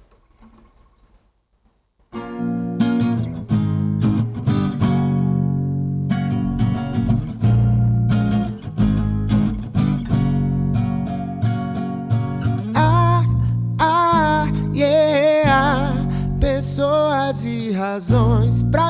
Ah, ah, yeah. Pessoas e razões pra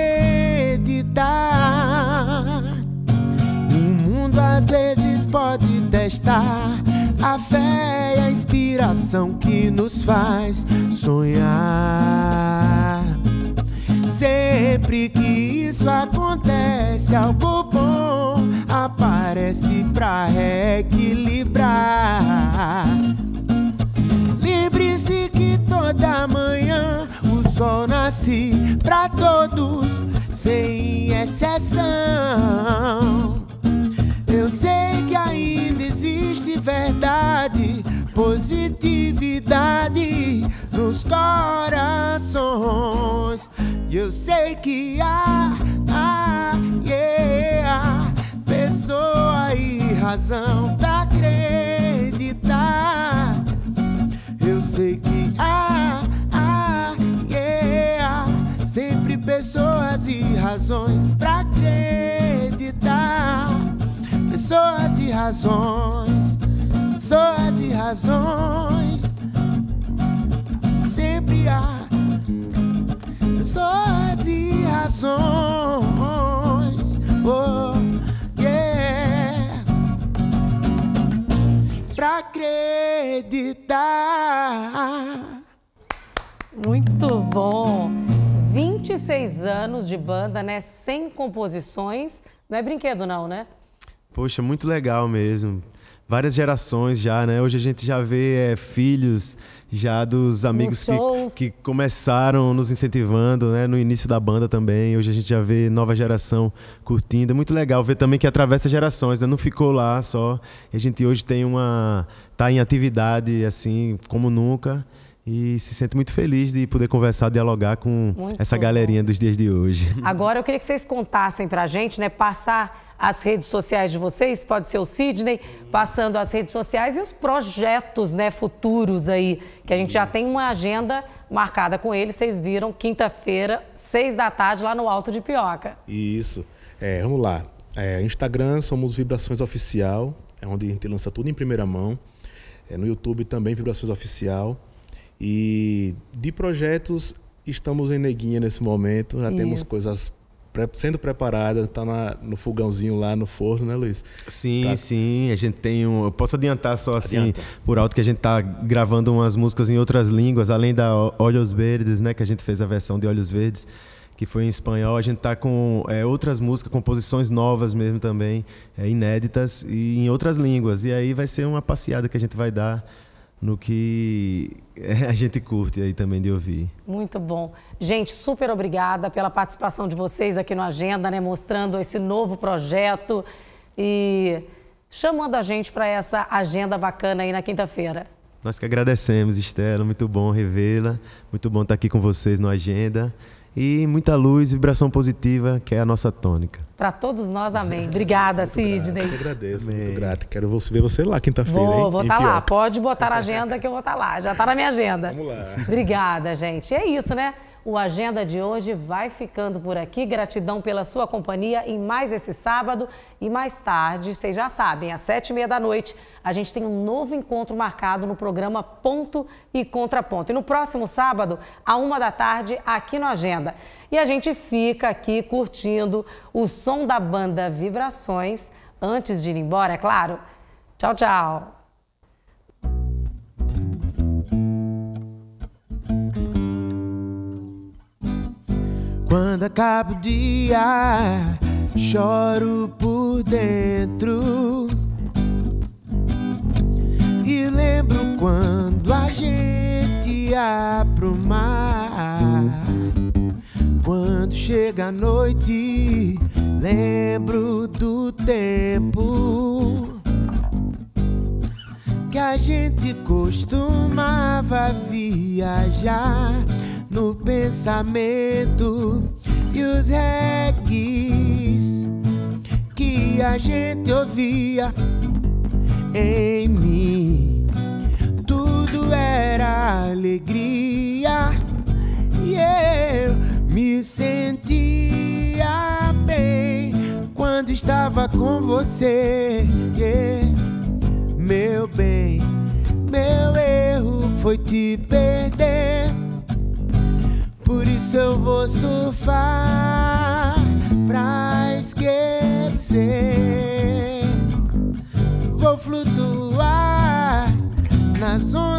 acreditar. O mundo às vezes pode testar a fé e a inspiração que nos faz sonhar. Sempre que isso acontece, algo bom aparece pra equilibrar. Lembre-se que toda manhã o sol nasce pra todos, sem exceção. Eu sei que ainda existe verdade, positividade nos corações. E eu sei que há, há, yeah, pessoa e razão pra acreditar. Eu sei que há, há, yeah, sempre pessoas e razões pra acreditar. Pessoas e razões, pessoas e razões. Sempre há pessoas e razões. Oh, yeah. Pra acreditar. Muito bom. vinte e seis anos de banda, né? cem composições. Não é brinquedo não, né? Poxa, muito legal mesmo. Várias gerações já, né? Hoje a gente já vê é, filhos já dos amigos que, que começaram nos incentivando, né? No início da banda também. Hoje a gente já vê nova geração curtindo. É muito legal ver também que atravessa gerações, né? Não ficou lá só. A gente hoje tem uma... tá em atividade, assim, como nunca. E se sente muito feliz de poder conversar, dialogar com muito essa galerinha bom. Dos dias de hoje. Agora eu queria que vocês contassem pra gente, né? Passar as redes sociais de vocês, pode ser o Sidney, passando as redes sociais e os projetos, né, futuros aí, que a gente já tem uma agenda marcada com eles. Vocês viram, quinta-feira, seis da tarde, lá no Alto de Pioca. Isso. É, vamos lá. É, Instagram, somos Vibrações Oficial, é onde a gente lança tudo em primeira mão. É, no YouTube também, Vibrações Oficial. E de projetos, estamos em Neguinha nesse momento, já Isso. temos coisas sendo preparada, tá na, no fogãozinho lá no forno, né, Luiz? Sim, tá. sim, a gente tem um... Eu posso adiantar só assim, Adianta. por alto, que a gente tá gravando umas músicas em outras línguas, além da Olhos Verdes, né, que a gente fez a versão de Olhos Verdes, que foi em espanhol. A gente tá com é, outras músicas, composições novas mesmo também, é, inéditas, e em outras línguas. E aí vai ser uma passeada que a gente vai dar no que a gente curte aí também de ouvir. Muito bom. Gente, super obrigada pela participação de vocês aqui no Agenda, né? Mostrando esse novo projeto e chamando a gente para essa agenda bacana aí na quinta-feira. Nós que agradecemos, Estela. Muito bom revê-la. Muito bom estar aqui com vocês no Agenda. E muita luz, vibração positiva, que é a nossa tônica. Para todos nós, amém. Obrigada, Sidney. Eu que agradeço, amém. Muito grato. Quero ver você lá quinta-feira, Vou, hein? vou estar tá lá. Pode botar na agenda que eu vou estar tá lá. Já está na minha agenda. Vamos lá. Obrigada, gente. É isso, né? O Agenda de hoje vai ficando por aqui. Gratidão pela sua companhia em mais esse sábado. E mais tarde, vocês já sabem, às sete e meia da noite, a gente tem um novo encontro marcado no programa Ponto e Contraponto. E no próximo sábado, à uma da tarde, aqui no Agenda. E a gente fica aqui curtindo o som da banda Vibrações. Antes de ir embora, é claro. Tchau, tchau. Quando acaba o dia, choro por dentro e lembro quando a gente aprontou. chega a noite, lembro do tempo que a gente costumava viajar no pensamento e os regues que a gente ouvia em mim. Tudo era alegria e eu me sentia bem quando estava com você. Yeah. Meu bem, meu erro foi te perder, por isso eu vou surfar pra esquecer. Vou flutuar nas ondas